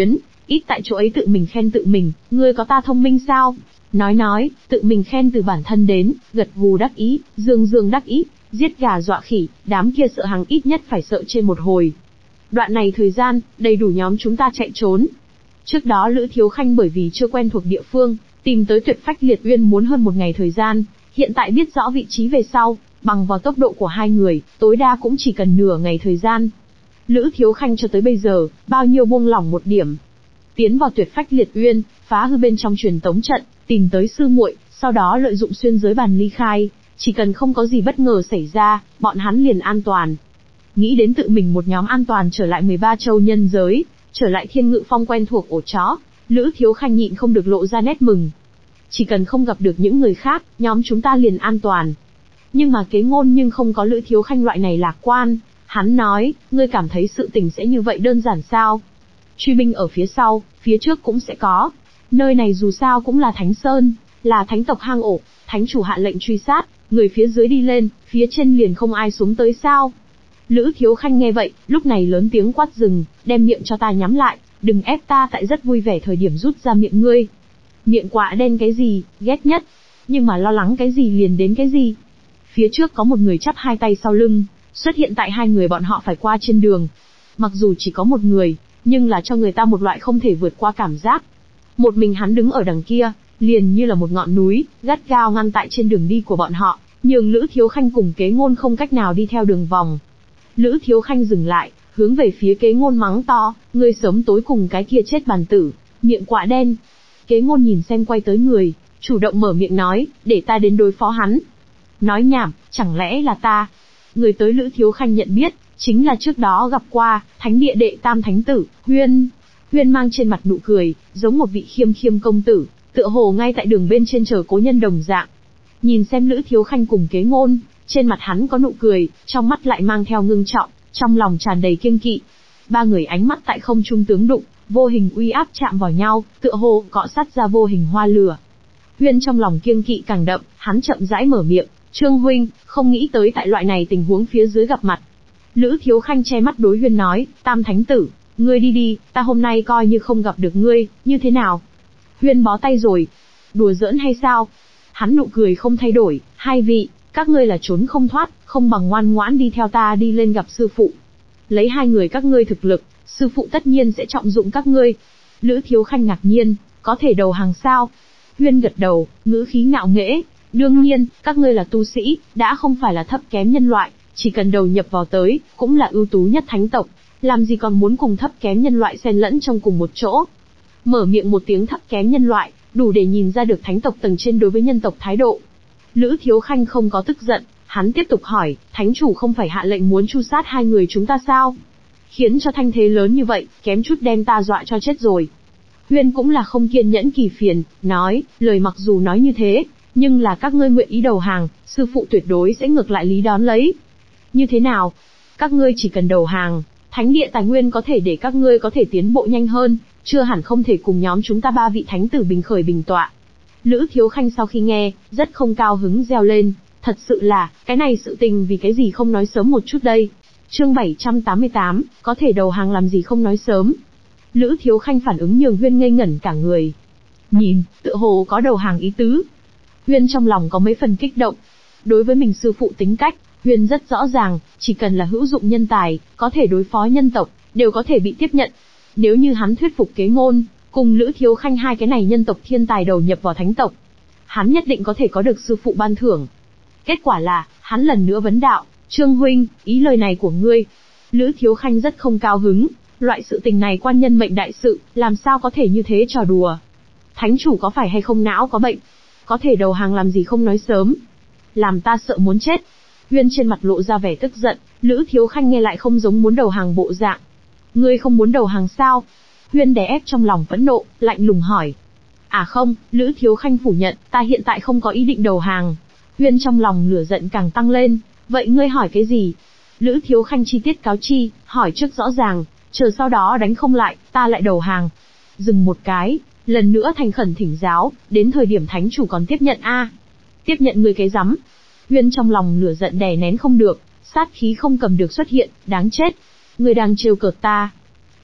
ít tại chỗ ấy tự mình khen tự mình, ngươi có ta thông minh sao? Nói nói, tự mình khen từ bản thân đến, gật gù đắc ý, dương dương đắc ý, giết gà dọa khỉ, đám kia sợ hắn ít nhất phải sợ trên một hồi. Đoạn này thời gian, đầy đủ nhóm chúng ta chạy trốn. Trước đó Lữ Thiếu Khanh bởi vì chưa quen thuộc địa phương, tìm tới Tuyệt Phách Liệt Uyên muốn hơn một ngày thời gian, hiện tại biết rõ vị trí về sau, bằng vào tốc độ của hai người, tối đa cũng chỉ cần nửa ngày thời gian. Lữ Thiếu Khanh cho tới bây giờ, bao nhiêu buông lỏng một điểm. Tiến vào Tuyệt Phách Liệt Uyên, phá hư bên trong truyền tống trận, tìm tới sư muội, sau đó lợi dụng xuyên giới bàn ly khai, chỉ cần không có gì bất ngờ xảy ra, bọn hắn liền an toàn. Nghĩ đến tự mình một nhóm an toàn trở lại mười ba châu nhân giới, trở lại Thiên Ngự Phong quen thuộc ổ chó, Lữ Thiếu Khanh nhịn không được lộ ra nét mừng. Chỉ cần không gặp được những người khác, nhóm chúng ta liền an toàn. Nhưng mà Kế Ngôn nhưng không có Lữ Thiếu Khanh loại này lạc quan, hắn nói, ngươi cảm thấy sự tình sẽ như vậy đơn giản sao? Truy binh ở phía sau, phía trước cũng sẽ có. Nơi này dù sao cũng là Thánh Sơn, là thánh tộc hang ổ, thánh chủ hạ lệnh truy sát, người phía dưới đi lên, phía trên liền không ai xuống tới sao? Lữ Thiếu Khanh nghe vậy, lúc này lớn tiếng quát dừng, đem miệng cho ta nhắm lại, đừng ép ta tại rất vui vẻ thời điểm rút ra miệng ngươi. Miệng quạ đen cái gì, ghét nhất. Nhưng mà lo lắng cái gì liền đến cái gì. Phía trước có một người chắp hai tay sau lưng, xuất hiện tại hai người bọn họ phải qua trên đường. Mặc dù chỉ có một người, nhưng là cho người ta một loại không thể vượt qua cảm giác. Một mình hắn đứng ở đằng kia, liền như là một ngọn núi, gắt gao ngăn tại trên đường đi của bọn họ, nhường Lữ Thiếu Khanh cùng Kế Ngôn không cách nào đi theo đường vòng. Lữ Thiếu Khanh dừng lại, hướng về phía Kế Ngôn mắng to, ngươi sớm tối cùng cái kia chết bàn tử, miệng quạ đen. Kế Ngôn nhìn xem quay tới người, chủ động mở miệng nói, để ta đến đối phó hắn. Nói nhảm, chẳng lẽ là ta? Người tới Lữ Thiếu Khanh nhận biết, chính là trước đó gặp qua, thánh địa đệ tam thánh tử, Huyên. Huyên mang trên mặt nụ cười, giống một vị khiêm khiêm công tử, tựa hồ ngay tại đường bên trên chờ cố nhân đồng dạng. Nhìn xem Lữ Thiếu Khanh cùng Kế Ngôn, trên mặt hắn có nụ cười, trong mắt lại mang theo ngưng trọng, trong lòng tràn đầy kiêng kỵ. Ba người ánh mắt tại không trung tướng đụng, vô hình uy áp chạm vào nhau, tựa hồ cọ sát ra vô hình hoa lửa. Huyên trong lòng kiêng kỵ càng đậm, hắn chậm rãi mở miệng, Trương huynh, không nghĩ tới tại loại này tình huống phía dưới gặp mặt. Lữ Thiếu Khanh che mắt đối Huyên nói, Tam Thánh Tử, ngươi đi đi, ta hôm nay coi như không gặp được ngươi, như thế nào? Huyên bó tay rồi. Đùa giỡn hay sao? Hắn nụ cười không thay đổi, hai vị, các ngươi là trốn không thoát, không bằng ngoan ngoãn đi theo ta đi lên gặp sư phụ. Lấy hai người các ngươi thực lực, sư phụ tất nhiên sẽ trọng dụng các ngươi. Lữ Thiếu Khanh ngạc nhiên, có thể đầu hàng sao? Huyên gật đầu, ngữ khí ngạo nghễ, đương nhiên, các ngươi là tu sĩ, đã không phải là thấp kém nhân loại, chỉ cần đầu nhập vào tới, cũng là ưu tú nhất thánh tộc, làm gì còn muốn cùng thấp kém nhân loại xen lẫn trong cùng một chỗ. Mở miệng một tiếng thấp kém nhân loại, đủ để nhìn ra được thánh tộc tầng trên đối với nhân tộc thái độ. Lữ Thiếu Khanh không có tức giận, hắn tiếp tục hỏi, thánh chủ không phải hạ lệnh muốn tru sát hai người chúng ta sao? Khiến cho thanh thế lớn như vậy, kém chút đem ta dọa cho chết rồi. Huyên cũng là không kiên nhẫn kỳ phiền, nói, lời mặc dù nói như thế, nhưng là các ngươi nguyện ý đầu hàng, sư phụ tuyệt đối sẽ ngược lại lý đón lấy. Như thế nào? Các ngươi chỉ cần đầu hàng, thánh địa tài nguyên có thể để các ngươi có thể tiến bộ nhanh hơn, chưa hẳn không thể cùng nhóm chúng ta ba vị thánh tử bình khởi bình tọa. Lữ Thiếu Khanh sau khi nghe, rất không cao hứng reo lên, thật sự là, cái này sự tình vì cái gì không nói sớm một chút đây. Chương bảy trăm tám mươi tám, có thể đầu hàng làm gì không nói sớm. Lữ Thiếu Khanh phản ứng nhường Huyên ngây ngẩn cả người. Nhìn, tựa hồ có đầu hàng ý tứ. Huyên trong lòng có mấy phần kích động. Đối với mình sư phụ tính cách, Huyên rất rõ ràng, chỉ cần là hữu dụng nhân tài, có thể đối phó nhân tộc, đều có thể bị tiếp nhận. Nếu như hắn thuyết phục Kế Ngôn, cùng Lữ Thiếu Khanh hai cái này nhân tộc thiên tài đầu nhập vào thánh tộc, hắn nhất định có thể có được sư phụ ban thưởng. Kết quả là, hắn lần nữa vấn đạo, Trương huynh, ý lời này của ngươi. Lữ Thiếu Khanh rất không cao hứng, loại sự tình này quan nhân mệnh đại sự, làm sao có thể như thế trò đùa. Thánh chủ có phải hay không não có bệnh? Có thể đầu hàng làm gì không nói sớm. Làm ta sợ muốn chết. Huyên trên mặt lộ ra vẻ tức giận, Lữ Thiếu Khanh nghe lại không giống muốn đầu hàng bộ dạng. Ngươi không muốn đầu hàng sao? Huyên đè ép trong lòng phẫn nộ, lạnh lùng hỏi. À không, Lữ Thiếu Khanh phủ nhận, ta hiện tại không có ý định đầu hàng. Huyên trong lòng lửa giận càng tăng lên, vậy ngươi hỏi cái gì? Lữ Thiếu Khanh chi tiết cáo chi, hỏi trước rõ ràng, chờ sau đó đánh không lại, ta lại đầu hàng. Dừng một cái, lần nữa thành khẩn thỉnh giáo, đến thời điểm thánh chủ còn tiếp nhận a? À? Tiếp nhận ngươi cái rắm. Huyên trong lòng lửa giận đè nén không được, sát khí không cầm được xuất hiện, đáng chết. Ngươi đang trêu cợt ta.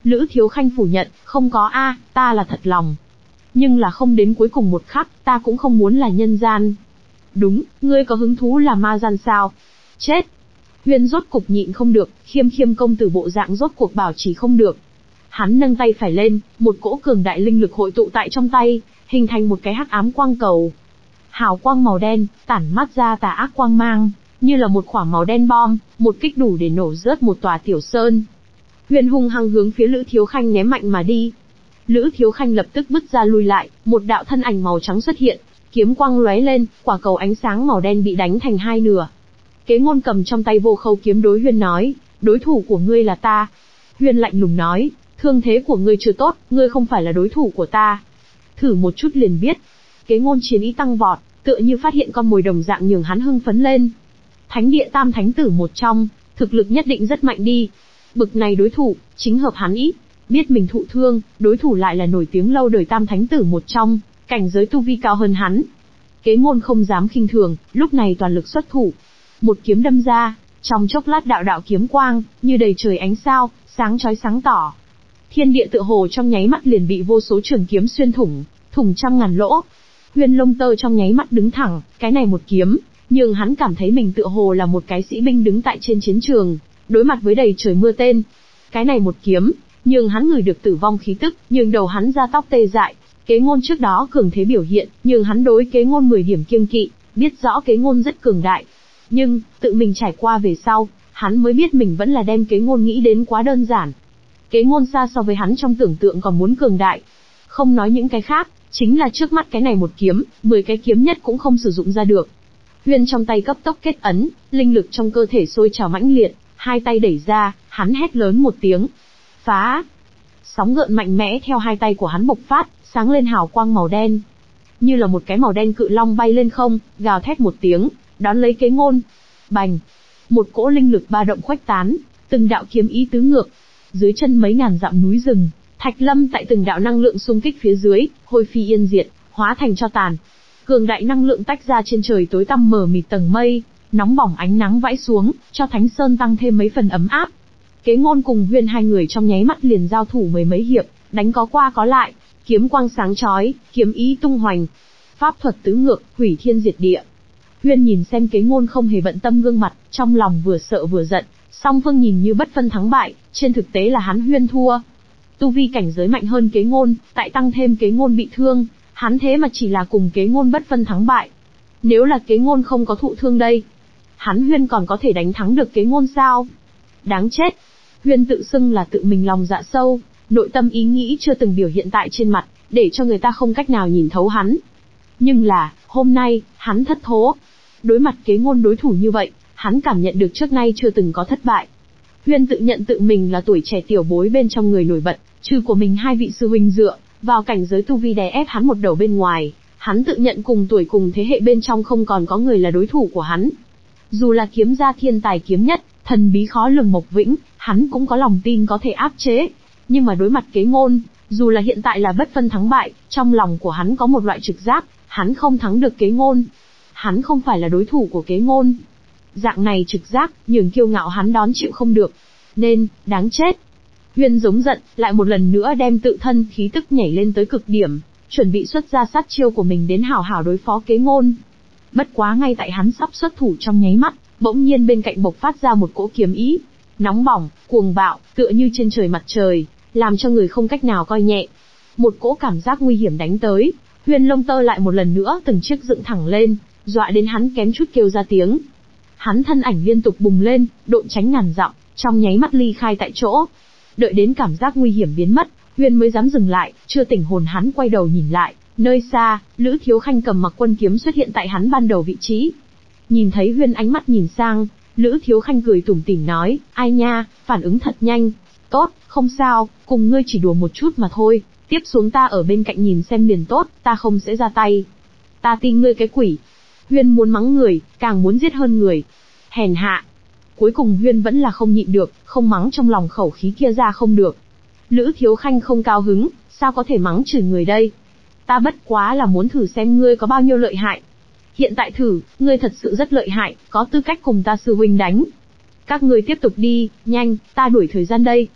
Lữ Thiếu Khanh phủ nhận, không có a, ta là thật lòng. Nhưng là không đến cuối cùng một khắc, ta cũng không muốn là nhân gian. Đúng, ngươi có hứng thú là ma gian sao? Chết! Huyên rốt cục nhịn không được, khiêm khiêm công tử bộ dạng rốt cuộc bảo trì không được. Hắn nâng tay phải lên, một cỗ cường đại linh lực hội tụ tại trong tay, hình thành một cái hắc ám quang cầu. Hào quang màu đen, tản mát ra tà ác quang mang, như là một quả màu đen bom, một kích đủ để nổ rớt một tòa tiểu sơn. Huyên hung hăng hướng phía Lữ Thiếu Khanh ném mạnh mà đi. Lữ Thiếu Khanh lập tức bứt ra lui lại, một đạo thân ảnh màu trắng xuất hiện, kiếm quang lóe lên, quả cầu ánh sáng màu đen bị đánh thành hai nửa. Kế Ngôn cầm trong tay Vô Khâu kiếm đối Huyên nói, đối thủ của ngươi là ta. Huyên lạnh lùng nói, thương thế của ngươi chưa tốt, ngươi không phải là đối thủ của ta. Thử một chút liền biết. Kế Ngôn chiến ý tăng vọt, tựa như phát hiện con mồi đồng dạng nhường hắn hưng phấn lên. Thánh địa tam thánh tử một trong, thực lực nhất định rất mạnh đi. Bực này đối thủ, chính hợp hắn ý. Biết mình thụ thương, đối thủ lại là nổi tiếng lâu đời tam thánh tử một trong, cảnh giới tu vi cao hơn hắn. Kế Ngôn không dám khinh thường, lúc này toàn lực xuất thủ. Một kiếm đâm ra, trong chốc lát đạo đạo kiếm quang, như đầy trời ánh sao, sáng chói sáng tỏ. Thiên địa tựa hồ trong nháy mắt liền bị vô số trường kiếm xuyên thủng, thủng trăm ngàn lỗ. Huyên lông tơ trong nháy mắt đứng thẳng, cái này một kiếm, nhưng hắn cảm thấy mình tựa hồ là một cái sĩ binh đứng tại trên chiến trường, đối mặt với đầy trời mưa tên. Cái này một kiếm, nhưng hắn ngửi được tử vong khí tức, nhưng đầu hắn ra tóc tê dại. Kế Ngôn trước đó cường thế biểu hiện, nhưng hắn đối Kế Ngôn mười điểm kiêng kỵ, biết rõ Kế Ngôn rất cường đại. Nhưng, tự mình trải qua về sau, hắn mới biết mình vẫn là đem Kế Ngôn nghĩ đến quá đơn giản. Kế Ngôn xa so với hắn trong tưởng tượng còn muốn cường đại. Không nói những cái khác, chính là trước mắt cái này một kiếm, mười cái kiếm nhất cũng không sử dụng ra được. Huyên trong tay cấp tốc kết ấn, linh lực trong cơ thể sôi trào mãnh liệt, hai tay đẩy ra, hắn hét lớn một tiếng. Phá! Sóng gợn mạnh mẽ theo hai tay của hắn bộc phát, sáng lên hào quang màu đen. Như là một cái màu đen cự long bay lên không, gào thét một tiếng, đón lấy Kế Ngôn. Bành! Một cỗ linh lực ba động khuếch tán, từng đạo kiếm ý tứ ngược. Dưới chân mấy ngàn dặm núi rừng, Thạch Lâm tại từng đạo năng lượng xung kích phía dưới, hôi phi yên diệt, hóa thành tro tàn. Cường đại năng lượng tách ra trên trời tối tăm mờ mịt tầng mây, nóng bỏng ánh nắng vãi xuống, cho Thánh Sơn tăng thêm mấy phần ấm áp. Kế Ngôn cùng Huyên hai người trong nháy mắt liền giao thủ mười mấy hiệp, đánh có qua có lại, kiếm quang sáng chói, kiếm ý tung hoành, pháp thuật tứ ngược, hủy thiên diệt địa. Huyên nhìn xem Kế Ngôn không hề bận tâm gương mặt, trong lòng vừa sợ vừa giận, song phương nhìn như bất phân thắng bại, trên thực tế là hắn Huyên thua. Tu vi cảnh giới mạnh hơn Kế Ngôn, tại tăng thêm Kế Ngôn bị thương, hắn thế mà chỉ là cùng Kế Ngôn bất phân thắng bại. Nếu là Kế Ngôn không có thụ thương đây, hắn Huyên còn có thể đánh thắng được Kế Ngôn sao? Đáng chết! Huyên tự xưng là tự mình lòng dạ sâu, nội tâm ý nghĩ chưa từng biểu hiện tại trên mặt, để cho người ta không cách nào nhìn thấu hắn. Nhưng là, hôm nay, hắn thất thố. Đối mặt Kế Ngôn đối thủ như vậy, hắn cảm nhận được trước nay chưa từng có thất bại. Huyên tự nhận tự mình là tuổi trẻ tiểu bối bên trong người nổi bật, trừ của mình hai vị sư huynh dựa vào cảnh giới tu vi đè ép hắn một đầu bên ngoài, hắn tự nhận cùng tuổi cùng thế hệ bên trong không còn có người là đối thủ của hắn. Dù là kiếm gia thiên tài kiếm nhất, thần bí khó lường Mộc Vĩnh, hắn cũng có lòng tin có thể áp chế. Nhưng mà đối mặt Kế Ngôn, dù là hiện tại là bất phân thắng bại, trong lòng của hắn có một loại trực giác, hắn không thắng được Kế Ngôn. Hắn không phải là đối thủ của Kế Ngôn. Dạng này trực giác, nhường kiêu ngạo hắn đón chịu không được. Nên, đáng chết. Huyên giống giận, lại một lần nữa đem tự thân khí tức nhảy lên tới cực điểm, chuẩn bị xuất ra sát chiêu của mình đến hảo hảo đối phó Kế Ngôn. Bất quá ngay tại hắn sắp xuất thủ trong nháy mắt, bỗng nhiên bên cạnh bộc phát ra một cỗ kiếm ý, nóng bỏng, cuồng bạo, tựa như trên trời mặt trời, làm cho người không cách nào coi nhẹ. Một cỗ cảm giác nguy hiểm đánh tới, Huyên lông tơ lại một lần nữa từng chiếc dựng thẳng lên, dọa đến hắn kém chút kêu ra tiếng. Hắn thân ảnh liên tục bùng lên, độn tránh ngàn dặm, trong nháy mắt ly khai tại chỗ. Đợi đến cảm giác nguy hiểm biến mất, Huyên mới dám dừng lại, chưa tỉnh hồn hắn quay đầu nhìn lại, nơi xa, Lữ Thiếu Khanh cầm mặc quân kiếm xuất hiện tại hắn ban đầu vị trí. Nhìn thấy Huyên ánh mắt nhìn sang, Lữ Thiếu Khanh cười tủm tỉm nói, ai nha, phản ứng thật nhanh. Tốt, không sao, cùng ngươi chỉ đùa một chút mà thôi, tiếp xuống ta ở bên cạnh nhìn xem liền tốt, ta không sẽ ra tay. Ta tin ngươi cái quỷ. Huyên muốn mắng người, càng muốn giết hơn người. Hèn hạ. Cuối cùng Huyên vẫn là không nhịn được, không mắng trong lòng khẩu khí kia ra không được. Lữ Thiếu Khanh không cao hứng, sao có thể mắng chửi người đây? Ta bất quá là muốn thử xem ngươi có bao nhiêu lợi hại. Hiện tại thử, ngươi thật sự rất lợi hại, có tư cách cùng ta sư huynh đánh. Các ngươi tiếp tục đi, nhanh, ta đuổi thời gian đây.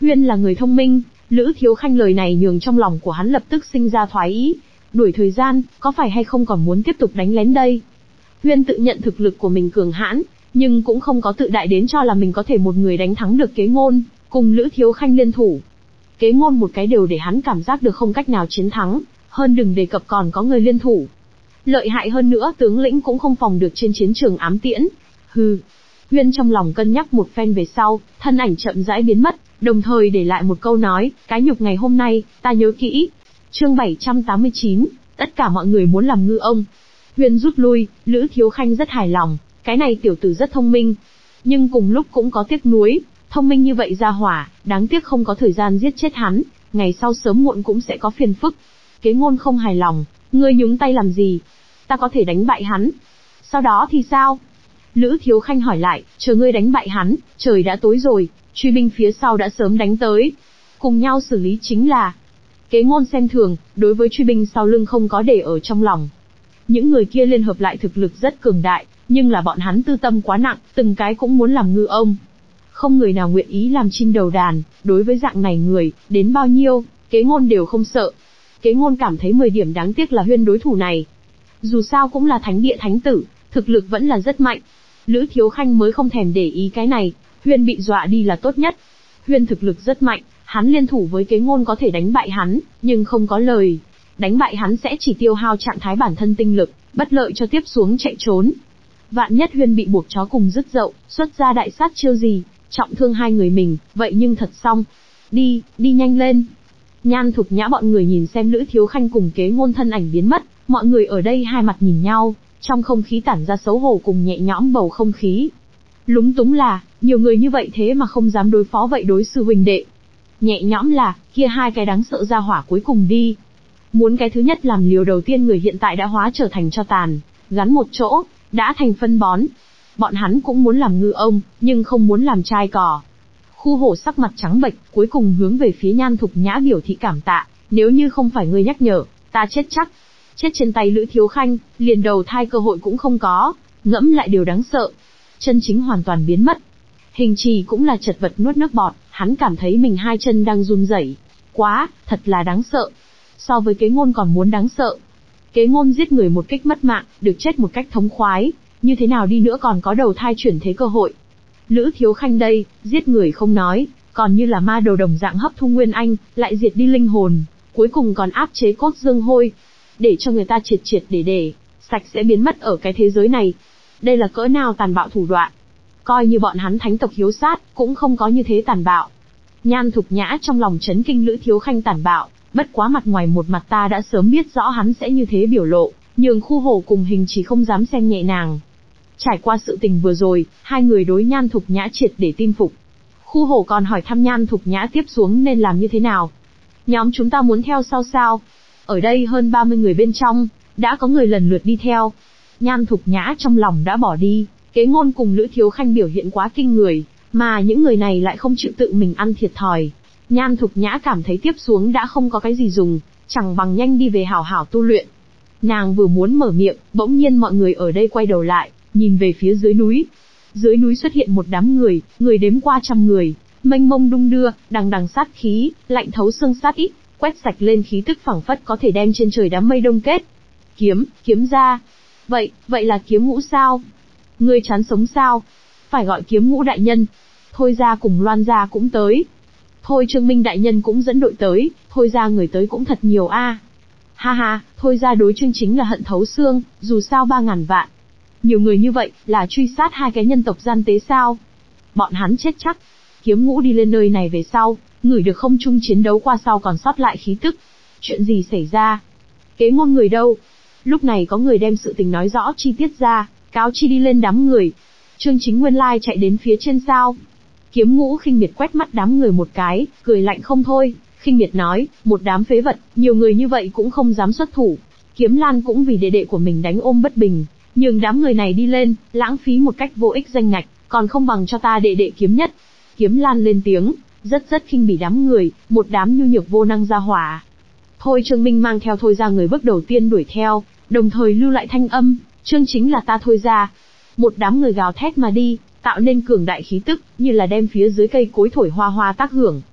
Huyên là người thông minh, Lữ Thiếu Khanh lời này nhường trong lòng của hắn lập tức sinh ra thoái ý. Đuổi thời gian, có phải hay không còn muốn tiếp tục đánh lén đây? Huyên tự nhận thực lực của mình cường hãn, nhưng cũng không có tự đại đến cho là mình có thể một người đánh thắng được Kế Ngôn, cùng Lữ Thiếu Khanh liên thủ. Kế Ngôn một cái đều để hắn cảm giác được không cách nào chiến thắng, hơn đừng đề cập còn có người liên thủ. Lợi hại hơn nữa tướng lĩnh cũng không phòng được trên chiến trường ám tiễn. Hừ. Huyên trong lòng cân nhắc một phen về sau, thân ảnh chậm rãi biến mất, đồng thời để lại một câu nói, cái nhục ngày hôm nay, ta nhớ kỹ. Chương bảy trăm tám mươi chín, tất cả mọi người muốn làm ngư ông. Huyên rút lui, Lữ Thiếu Khanh rất hài lòng, cái này tiểu tử rất thông minh. Nhưng cùng lúc cũng có tiếc nuối, thông minh như vậy ra hỏa, đáng tiếc không có thời gian giết chết hắn, ngày sau sớm muộn cũng sẽ có phiền phức. Kế Ngôn không hài lòng, ngươi nhúng tay làm gì? Ta có thể đánh bại hắn. Sau đó thì sao? Lữ Thiếu Khanh hỏi lại, chờ ngươi đánh bại hắn, trời đã tối rồi, truy binh phía sau đã sớm đánh tới. Cùng nhau xử lý chính là. Kế Ngôn xem thường, đối với truy binh sau lưng không có để ở trong lòng. Những người kia liên hợp lại thực lực rất cường đại, nhưng là bọn hắn tư tâm quá nặng, từng cái cũng muốn làm ngư ông. Không người nào nguyện ý làm chim đầu đàn, đối với dạng này người, đến bao nhiêu, Kế Ngôn đều không sợ. Kế Ngôn cảm thấy mười điểm đáng tiếc là Huyên đối thủ này. Dù sao cũng là thánh địa thánh tử, thực lực vẫn là rất mạnh. Lữ Thiếu Khanh mới không thèm để ý cái này, Huyên bị dọa đi là tốt nhất. Huyên thực lực rất mạnh, hắn liên thủ với Kế Ngôn có thể đánh bại hắn, nhưng không có lời. Đánh bại hắn sẽ chỉ tiêu hao trạng thái bản thân tinh lực, bất lợi cho tiếp xuống chạy trốn. Vạn nhất Huyên bị buộc chó cùng dứt dậu, xuất ra đại sát chiêu gì, trọng thương hai người mình, vậy nhưng thật xong. Đi, đi nhanh lên. Nhan Thục Nhã bọn người nhìn xem Lữ Thiếu Khanh cùng Kế Ngôn thân ảnh biến mất, mọi người ở đây hai mặt nhìn nhau, trong không khí tản ra xấu hổ cùng nhẹ nhõm bầu không khí. Lúng túng là, nhiều người như vậy thế mà không dám đối phó vậy đối sư huynh đệ. Nhẹ nhõm là, kia hai cái đáng sợ ra hỏa cuối cùng đi. Muốn cái thứ nhất làm liều đầu tiên người hiện tại đã hóa trở thành tro tàn, gắn một chỗ, đã thành phân bón. Bọn hắn cũng muốn làm ngư ông, nhưng không muốn làm trai cỏ. Khu hổ sắc mặt trắng bệch, cuối cùng hướng về phía Nhan Thục Nhã biểu thị cảm tạ, nếu như không phải ngươi nhắc nhở, ta chết chắc. Chết trên tay Lữ Thiếu Khanh, liền đầu thai cơ hội cũng không có, ngẫm lại điều đáng sợ. Chân chính hoàn toàn biến mất. Hình Trì cũng là chật vật nuốt nước bọt, hắn cảm thấy mình hai chân đang run rẩy. Quá, thật là đáng sợ. So với Kế Ngôn còn muốn đáng sợ. Kế Ngôn giết người một cách mất mạng, được chết một cách thống khoái, như thế nào đi nữa còn có đầu thai chuyển thế cơ hội. Lữ Thiếu Khanh đây, giết người không nói, còn như là ma đầu đồng dạng hấp thu nguyên anh, lại diệt đi linh hồn, cuối cùng còn áp chế cốt dương hôi, để cho người ta triệt triệt để để, sạch sẽ biến mất ở cái thế giới này. Đây là cỡ nào tàn bạo thủ đoạn. Coi như bọn hắn thánh tộc hiếu sát, cũng không có như thế tàn bạo. Nhan Thục Nhã trong lòng chấn kinh Lữ Thiếu Khanh tàn bạo, bất quá mặt ngoài một mặt ta đã sớm biết rõ hắn sẽ như thế biểu lộ, nhường khu hổ cùng Hình Chỉ không dám xem nhẹ nàng. Trải qua sự tình vừa rồi, hai người đối Nhan Thục Nhã triệt để tin phục. Khu hổ còn hỏi thăm Nhan Thục Nhã tiếp xuống nên làm như thế nào. Nhóm chúng ta muốn theo sau sao? Ở đây hơn ba mươi người bên trong, đã có người lần lượt đi theo. Nhan Thục Nhã trong lòng đã bỏ đi, Kế Ngôn cùng Lữ Thiếu Khanh biểu hiện quá kinh người, mà những người này lại không chịu tự mình ăn thiệt thòi. Nhan Thục Nhã cảm thấy tiếp xuống đã không có cái gì dùng, chẳng bằng nhanh đi về hảo hảo tu luyện. Nàng vừa muốn mở miệng, bỗng nhiên mọi người ở đây quay đầu lại, nhìn về phía dưới núi. Dưới núi xuất hiện một đám người, người đếm qua trăm người, mênh mông đung đưa, đằng đằng sát khí, lạnh thấu xương sát ít, quét sạch lên khí tức phảng phất có thể đem trên trời đám mây đông kết. Kiếm, kiếm ra. Vậy, vậy là Kiếm Ngũ sao? Ngươi chán sống sao? Phải gọi Kiếm Ngũ đại nhân. Thôi ra cùng Loan gia cũng tới. Thôi Trương Minh đại nhân cũng dẫn đội tới, thôi ra người tới cũng thật nhiều a. Ha ha, thôi ra đối Trương chính là hận thấu xương, dù sao ba ngàn vạn. Nhiều người như vậy, là truy sát hai cái nhân tộc gian tế sao? Bọn hắn chết chắc. Kiếm Ngũ đi lên nơi này về sau, ngửi được không trung chiến đấu qua sau còn sót lại khí tức. Chuyện gì xảy ra? Kế Ngôn người đâu? Lúc này có người đem sự tình nói rõ chi tiết ra, cáo chi đi lên đám người. Trương Chính nguyên lai chạy đến phía trên sao? Kiếm Ngũ khinh miệt quét mắt đám người một cái, cười lạnh không thôi, khinh miệt nói, một đám phế vật, nhiều người như vậy cũng không dám xuất thủ. Kiếm Lan cũng vì đệ đệ của mình đánh ôm bất bình, nhường đám người này đi lên, lãng phí một cách vô ích danh ngạch, còn không bằng cho ta đệ đệ Kiếm Nhất. Kiếm Lan lên tiếng, rất rất khinh bỉ đám người, một đám nhu nhược vô năng ra hỏa. Thôi Trương Minh mang theo Thôi ra người bước đầu tiên đuổi theo, đồng thời lưu lại thanh âm, Trương chính là ta Thôi ra. Một đám người gào thét mà đi, tạo nên cường đại khí tức, như là đem phía dưới cây cối thổi hoa hoa tác hưởng.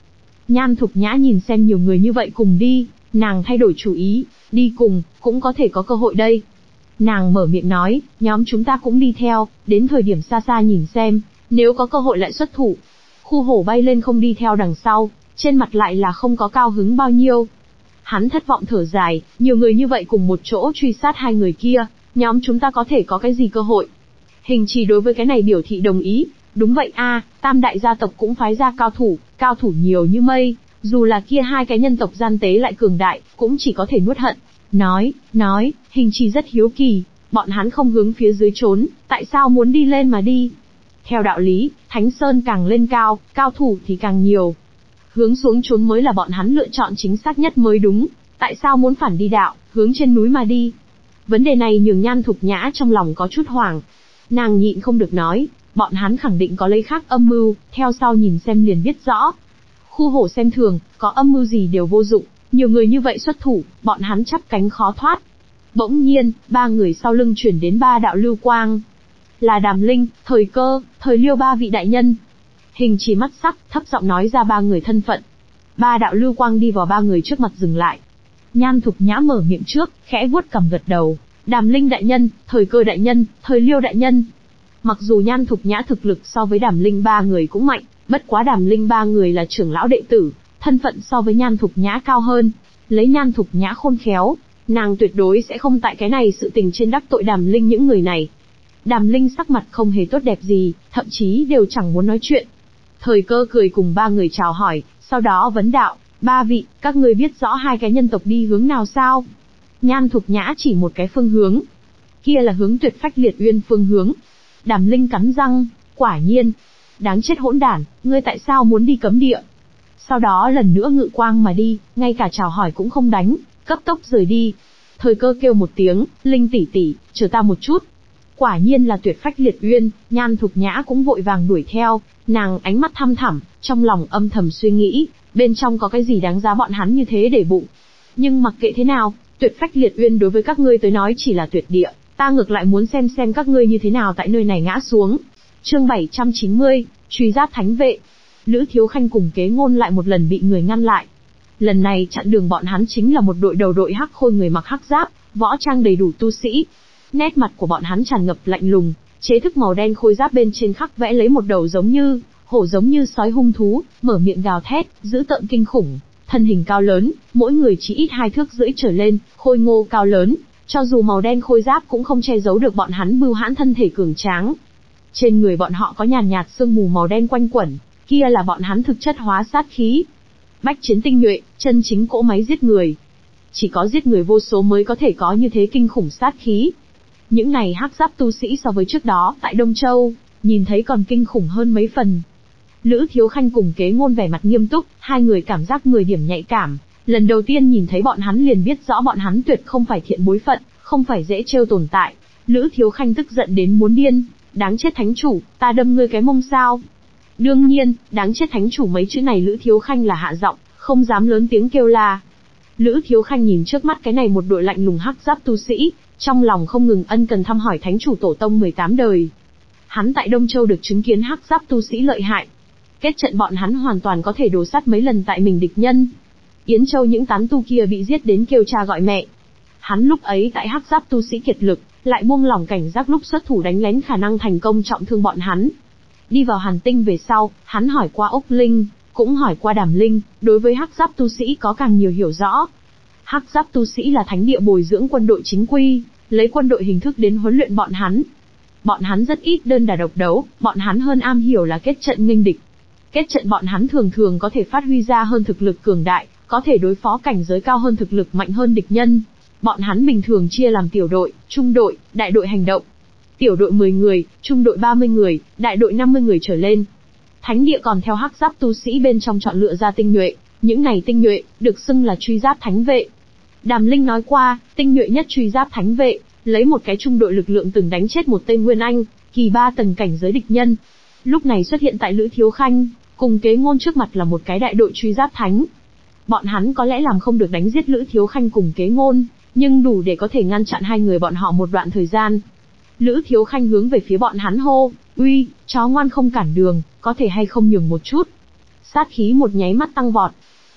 Nhan Thục Nhã nhìn xem nhiều người như vậy cùng đi, nàng thay đổi chủ ý, đi cùng, cũng có thể có cơ hội đây. Nàng mở miệng nói, nhóm chúng ta cũng đi theo, đến thời điểm xa xa nhìn xem, nếu có cơ hội lại xuất thủ. Khu hổ bay lên không đi theo đằng sau, trên mặt lại là không có cao hứng bao nhiêu. Hắn thất vọng thở dài, nhiều người như vậy cùng một chỗ truy sát hai người kia, nhóm chúng ta có thể có cái gì cơ hội. Hình Trì đối với cái này biểu thị đồng ý, đúng vậy a, tam đại gia tộc cũng phái ra cao thủ, cao thủ nhiều như mây, dù là kia hai cái nhân tộc gian tế lại cường đại, cũng chỉ có thể nuốt hận. Nói, nói, Hình Trì rất hiếu kỳ, bọn hắn không hướng phía dưới trốn, tại sao muốn đi lên mà đi? Theo đạo lý, Thánh Sơn càng lên cao, cao thủ thì càng nhiều. Hướng xuống trốn mới là bọn hắn lựa chọn chính xác nhất mới đúng, tại sao muốn phản đi đạo, hướng trên núi mà đi? Vấn đề này nhường Nhan Thục Nhã trong lòng có chút hoảng. Nàng nhịn không được nói, bọn hắn khẳng định có lấy khác âm mưu, theo sau nhìn xem liền biết rõ. Khu hổ xem thường, có âm mưu gì đều vô dụng, nhiều người như vậy xuất thủ, bọn hắn chắp cánh khó thoát. Bỗng nhiên, ba người sau lưng chuyển đến ba đạo lưu quang. Là Đàm Linh, Thời Cơ, Thời Liêu ba vị đại nhân. Hình Trì mắt sắc, thấp giọng nói ra ba người thân phận. Ba đạo lưu quang đi vào ba người trước mặt dừng lại. Nhan Thục Nhã mở miệng trước, khẽ vuốt cằm gật đầu. Đàm Linh đại nhân, Thời Cơ đại nhân, Thời Liêu đại nhân. Mặc dù Nhan Thục Nhã thực lực so với Đàm Linh ba người cũng mạnh, bất quá Đàm Linh ba người là trưởng lão đệ tử, thân phận so với Nhan Thục Nhã cao hơn. Lấy Nhan Thục Nhã khôn khéo, nàng tuyệt đối sẽ không tại cái này sự tình trên đắc tội Đàm Linh những người này. Đàm Linh sắc mặt không hề tốt đẹp gì, thậm chí đều chẳng muốn nói chuyện. Thời Cơ cười cùng ba người chào hỏi, sau đó vấn đạo, ba vị, các ngươi biết rõ hai cái nhân tộc đi hướng nào sao? Nhan Thục Nhã chỉ một cái phương hướng. Kia là hướng Tuyệt Phách Liệt Uyên phương hướng. Đàm Linh cắn răng, quả nhiên. Đáng chết hỗn đản, ngươi tại sao muốn đi cấm địa? Sau đó lần nữa ngự quang mà đi, ngay cả chào hỏi cũng không đánh, cấp tốc rời đi. Thời Cơ kêu một tiếng, Linh tỷ tỷ, chờ ta một chút. Quả nhiên là Tuyệt Phách Liệt Uyên, Nhan Thục Nhã cũng vội vàng đuổi theo, nàng ánh mắt thăm thẳm, trong lòng âm thầm suy nghĩ, bên trong có cái gì đáng giá bọn hắn như thế để bụng. Nhưng mặc kệ thế nào, Tuyệt Phách Liệt Uyên đối với các ngươi tới nói chỉ là tuyệt địa, ta ngược lại muốn xem xem các ngươi như thế nào tại nơi này ngã xuống. Chương bảy trăm chín mươi, truy giáp thánh vệ. Lữ Thiếu Khanh cùng Kế Ngôn lại một lần bị người ngăn lại. Lần này chặn đường bọn hắn chính là một đội đầu đội hắc khôi người mặc hắc giáp, võ trang đầy đủ tu sĩ. Nét mặt của bọn hắn tràn ngập lạnh lùng, chế thức màu đen khôi giáp bên trên khắc vẽ lấy một đầu giống như hổ giống như sói hung thú, mở miệng gào thét, dữ tợn kinh khủng, thân hình cao lớn, mỗi người chỉ ít hai thước rưỡi trở lên, khôi ngô cao lớn, cho dù màu đen khôi giáp cũng không che giấu được bọn hắn bưu hãn thân thể cường tráng. Trên người bọn họ có nhàn nhạt sương mù màu đen quanh quẩn, kia là bọn hắn thực chất hóa sát khí. Bách chiến tinh nhuệ, chân chính cỗ máy giết người. Chỉ có giết người vô số mới có thể có như thế kinh khủng sát khí. Những này hắc giáp tu sĩ so với trước đó tại Đông Châu, nhìn thấy còn kinh khủng hơn mấy phần. Lữ Thiếu Khanh cùng Kế Ngôn vẻ mặt nghiêm túc, hai người cảm giác mười điểm nhạy cảm, lần đầu tiên nhìn thấy bọn hắn liền biết rõ bọn hắn tuyệt không phải thiện bối phận, không phải dễ trêu tồn tại. Lữ Thiếu Khanh tức giận đến muốn điên, đáng chết thánh chủ, ta đâm ngươi cái mông sao? Đương nhiên, đáng chết thánh chủ mấy chữ này Lữ Thiếu Khanh là hạ giọng, không dám lớn tiếng kêu la. Lữ Thiếu Khanh nhìn trước mắt cái này một đội lạnh lùng hắc giáp tu sĩ, trong lòng không ngừng ân cần thăm hỏi thánh chủ tổ tông mười tám đời. Hắn tại Đông Châu được chứng kiến hắc giáp tu sĩ lợi hại. Kết trận bọn hắn hoàn toàn có thể đổ sát mấy lần tại mình địch nhân. Yến Châu những tán tu kia bị giết đến kêu cha gọi mẹ. Hắn lúc ấy tại hắc giáp tu sĩ kiệt lực, lại buông lỏng cảnh giác lúc xuất thủ đánh lén khả năng thành công trọng thương bọn hắn. Đi vào Hàn Tinh về sau, hắn hỏi qua Ốc Linh, cũng hỏi qua Đàm Linh, đối với hắc giáp tu sĩ có càng nhiều hiểu rõ. Hắc giáp tu sĩ là thánh địa bồi dưỡng quân đội chính quy, lấy quân đội hình thức đến huấn luyện bọn hắn. Bọn hắn rất ít đơn đả độc đấu, bọn hắn hơn am hiểu là kết trận nghênh địch. Kết trận bọn hắn thường thường có thể phát huy ra hơn thực lực cường đại, có thể đối phó cảnh giới cao hơn thực lực mạnh hơn địch nhân. Bọn hắn bình thường chia làm tiểu đội, trung đội, đại đội hành động. Tiểu đội mười người, trung đội ba mươi người, đại đội năm mươi người trở lên. Thánh địa còn theo hắc giáp tu sĩ bên trong chọn lựa ra tinh nhuệ, những này tinh nhuệ được xưng là truy giáp thánh vệ. Đàm Linh nói qua, tinh nhuệ nhất truy giáp thánh vệ, lấy một cái trung đội lực lượng từng đánh chết một tên Nguyên Anh, kỳ ba tầng cảnh giới địch nhân. Lúc này xuất hiện tại Lữ Thiếu Khanh, cùng Kế Ngôn trước mặt là một cái đại đội truy giáp thánh. Bọn hắn có lẽ làm không được đánh giết Lữ Thiếu Khanh cùng Kế Ngôn, nhưng đủ để có thể ngăn chặn hai người bọn họ một đoạn thời gian. Lữ Thiếu Khanh hướng về phía bọn hắn hô, uy, chó ngoan không cản đường, có thể hay không nhường một chút. Sát khí một nháy mắt tăng vọt,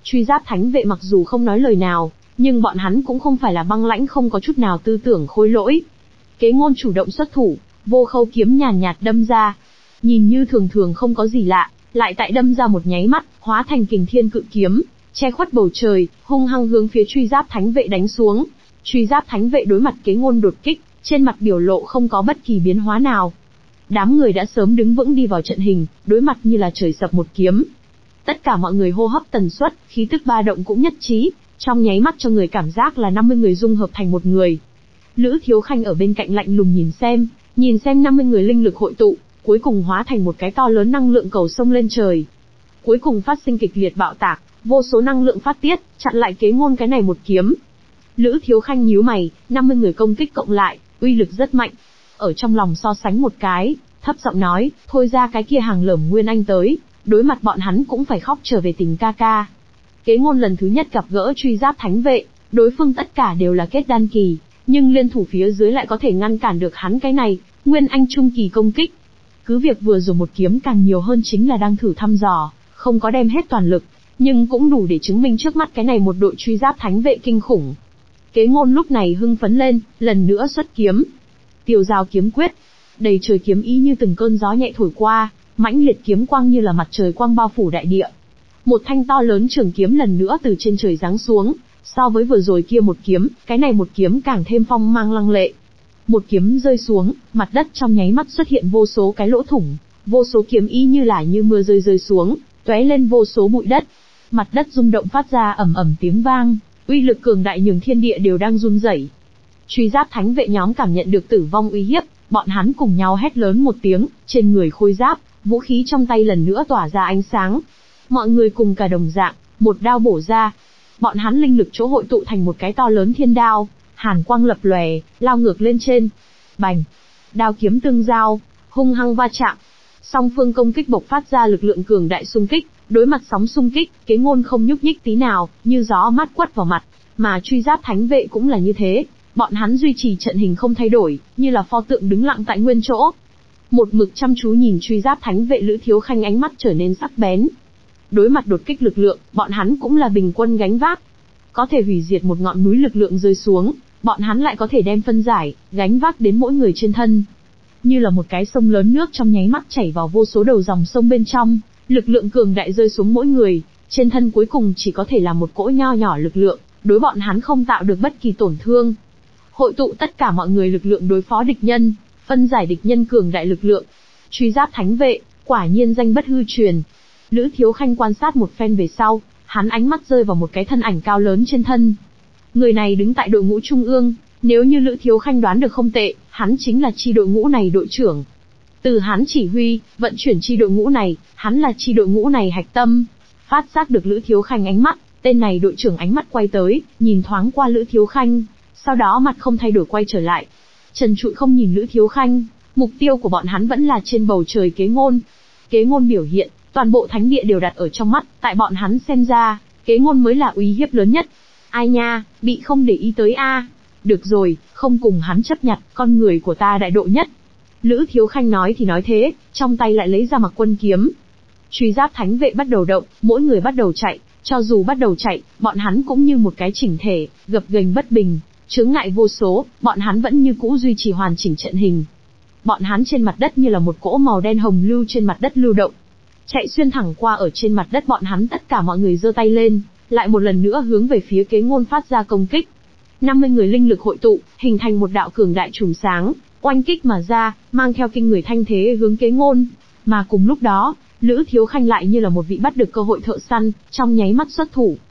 Truy giáp thánh vệ mặc dù không nói lời nào, nhưng bọn hắn cũng không phải là băng lãnh không có chút nào tư tưởng khôi lỗi. Kế Ngôn chủ động xuất thủ, vô khâu kiếm nhàn nhạt đâm ra. Nhìn như thường thường không có gì lạ, lại tại đâm ra một nháy mắt, hóa thành kình thiên cự kiếm, che khuất bầu trời, hung hăng hướng phía truy giáp thánh vệ đánh xuống. Truy giáp thánh vệ đối mặt Kế Ngôn đột kích, trên mặt biểu lộ không có bất kỳ biến hóa nào. Đám người đã sớm đứng vững đi vào trận hình, đối mặt như là trời sập một kiếm. Tất cả mọi người hô hấp tần suất, khí tức ba động cũng nhất trí, trong nháy mắt cho người cảm giác là năm mươi người dung hợp thành một người. Lữ Thiếu Khanh ở bên cạnh lạnh lùng nhìn xem, nhìn xem năm mươi người linh lực hội tụ, cuối cùng hóa thành một cái to lớn năng lượng cầu sông lên trời. Cuối cùng phát sinh kịch liệt bạo tạc, vô số năng lượng phát tiết, chặn lại Kế Ngôn cái này một kiếm. Lữ Thiếu Khanh nhíu mày, năm mươi người công kích cộng lại, uy lực rất mạnh. Ở trong lòng so sánh một cái, thấp giọng nói, thôi ra cái kia hàng lởm Nguyên Anh tới, đối mặt bọn hắn cũng phải khóc trở về tình ca ca. Kế Ngôn lần thứ nhất gặp gỡ truy giáp thánh vệ, đối phương tất cả đều là kết đan kỳ, nhưng liên thủ phía dưới lại có thể ngăn cản được hắn cái này, Nguyên Anh trung kỳ công kích. Cứ việc vừa rồi một kiếm càng nhiều hơn chính là đang thử thăm dò, không có đem hết toàn lực, nhưng cũng đủ để chứng minh trước mắt cái này một đội truy giáp thánh vệ kinh khủng. Kế Ngôn lúc này hưng phấn lên, lần nữa xuất kiếm. Tiêu Giao kiếm quyết, đầy trời kiếm ý như từng cơn gió nhẹ thổi qua, mãnh liệt kiếm quang như là mặt trời quang bao phủ đại địa. Một thanh to lớn trường kiếm lần nữa từ trên trời giáng xuống, so với vừa rồi kia một kiếm, cái này một kiếm càng thêm phong mang lăng lệ. Một kiếm rơi xuống, mặt đất trong nháy mắt xuất hiện vô số cái lỗ thủng, vô số kiếm ý như là như mưa rơi rơi xuống, tóe lên vô số bụi đất. Mặt đất rung động phát ra ầm ầm tiếng vang, uy lực cường đại nhường thiên địa đều đang run rẩy. Truy giáp thánh vệ nhóm cảm nhận được tử vong uy hiếp, bọn hắn cùng nhau hét lớn một tiếng, trên người khôi giáp, vũ khí trong tay lần nữa tỏa ra ánh sáng. Mọi người cùng cả đồng dạng, một đao bổ ra. Bọn hắn linh lực chỗ hội tụ thành một cái to lớn thiên đao, hàn quang lập lòe, lao ngược lên trên. Bành! Đao kiếm tương giao, hung hăng va chạm. Song phương công kích bộc phát ra lực lượng cường đại xung kích, đối mặt sóng xung kích, Kế Ngôn không nhúc nhích tí nào, như gió mát quất vào mặt, mà truy giáp thánh vệ cũng là như thế, bọn hắn duy trì trận hình không thay đổi, như là pho tượng đứng lặng tại nguyên chỗ. Một mực chăm chú nhìn truy giáp thánh vệ Lữ Thiếu Khanh ánh mắt trở nên sắc bén. Đối mặt đột kích lực lượng, bọn hắn cũng là bình quân gánh vác. Có thể hủy diệt một ngọn núi lực lượng rơi xuống, bọn hắn lại có thể đem phân giải, gánh vác đến mỗi người trên thân. Như là một cái sông lớn nước trong nháy mắt chảy vào vô số đầu dòng sông bên trong, lực lượng cường đại rơi xuống mỗi người, trên thân cuối cùng chỉ có thể là một cỗ nho nhỏ lực lượng, đối bọn hắn không tạo được bất kỳ tổn thương. Hội tụ tất cả mọi người lực lượng đối phó địch nhân, phân giải địch nhân cường đại lực lượng. Truy giáp thánh vệ, quả nhiên danh bất hư truyền. Lữ Thiếu Khanh quan sát một phen về sau, hắn ánh mắt rơi vào một cái thân ảnh cao lớn trên thân. Người này đứng tại đội ngũ trung ương, nếu như Lữ Thiếu Khanh đoán được không tệ, hắn chính là chi đội ngũ này đội trưởng. Từ hắn chỉ huy, vận chuyển chi đội ngũ này, hắn là chi đội ngũ này hạch tâm. Phát giác được Lữ Thiếu Khanh ánh mắt, tên này đội trưởng ánh mắt quay tới, nhìn thoáng qua Lữ Thiếu Khanh, sau đó mặt không thay đổi quay trở lại. Trần trụi không nhìn Lữ Thiếu Khanh, mục tiêu của bọn hắn vẫn là trên bầu trời Kế Ngôn. Kế Ngôn biểu hiện, toàn bộ thánh địa đều đặt ở trong mắt, tại bọn hắn xem ra, Kế Ngôn mới là uy hiếp lớn nhất. Ai nha, bị không để ý tới a. Được rồi, không cùng hắn chấp nhặt, con người của ta đại độ nhất. Lữ Thiếu Khanh nói thì nói thế, trong tay lại lấy ra Mặc Quân kiếm. Truy giáp thánh vệ bắt đầu động, mỗi người bắt đầu chạy, cho dù bắt đầu chạy, bọn hắn cũng như một cái chỉnh thể, gập ghềnh bất bình, chướng ngại vô số, bọn hắn vẫn như cũ duy trì hoàn chỉnh trận hình. Bọn hắn trên mặt đất như là một cỗ màu đen hồng lưu trên mặt đất lưu động, chạy xuyên thẳng qua ở trên mặt đất. Bọn hắn tất cả mọi người giơ tay lên, lại một lần nữa hướng về phía Kế Ngôn phát ra công kích. năm mươi người linh lực hội tụ, hình thành một đạo cường đại chùm sáng, oanh kích mà ra, mang theo kinh người thanh thế hướng Kế Ngôn. Mà cùng lúc đó, Lữ Thiếu Khanh lại như là một vị bắt được cơ hội thợ săn, trong nháy mắt xuất thủ,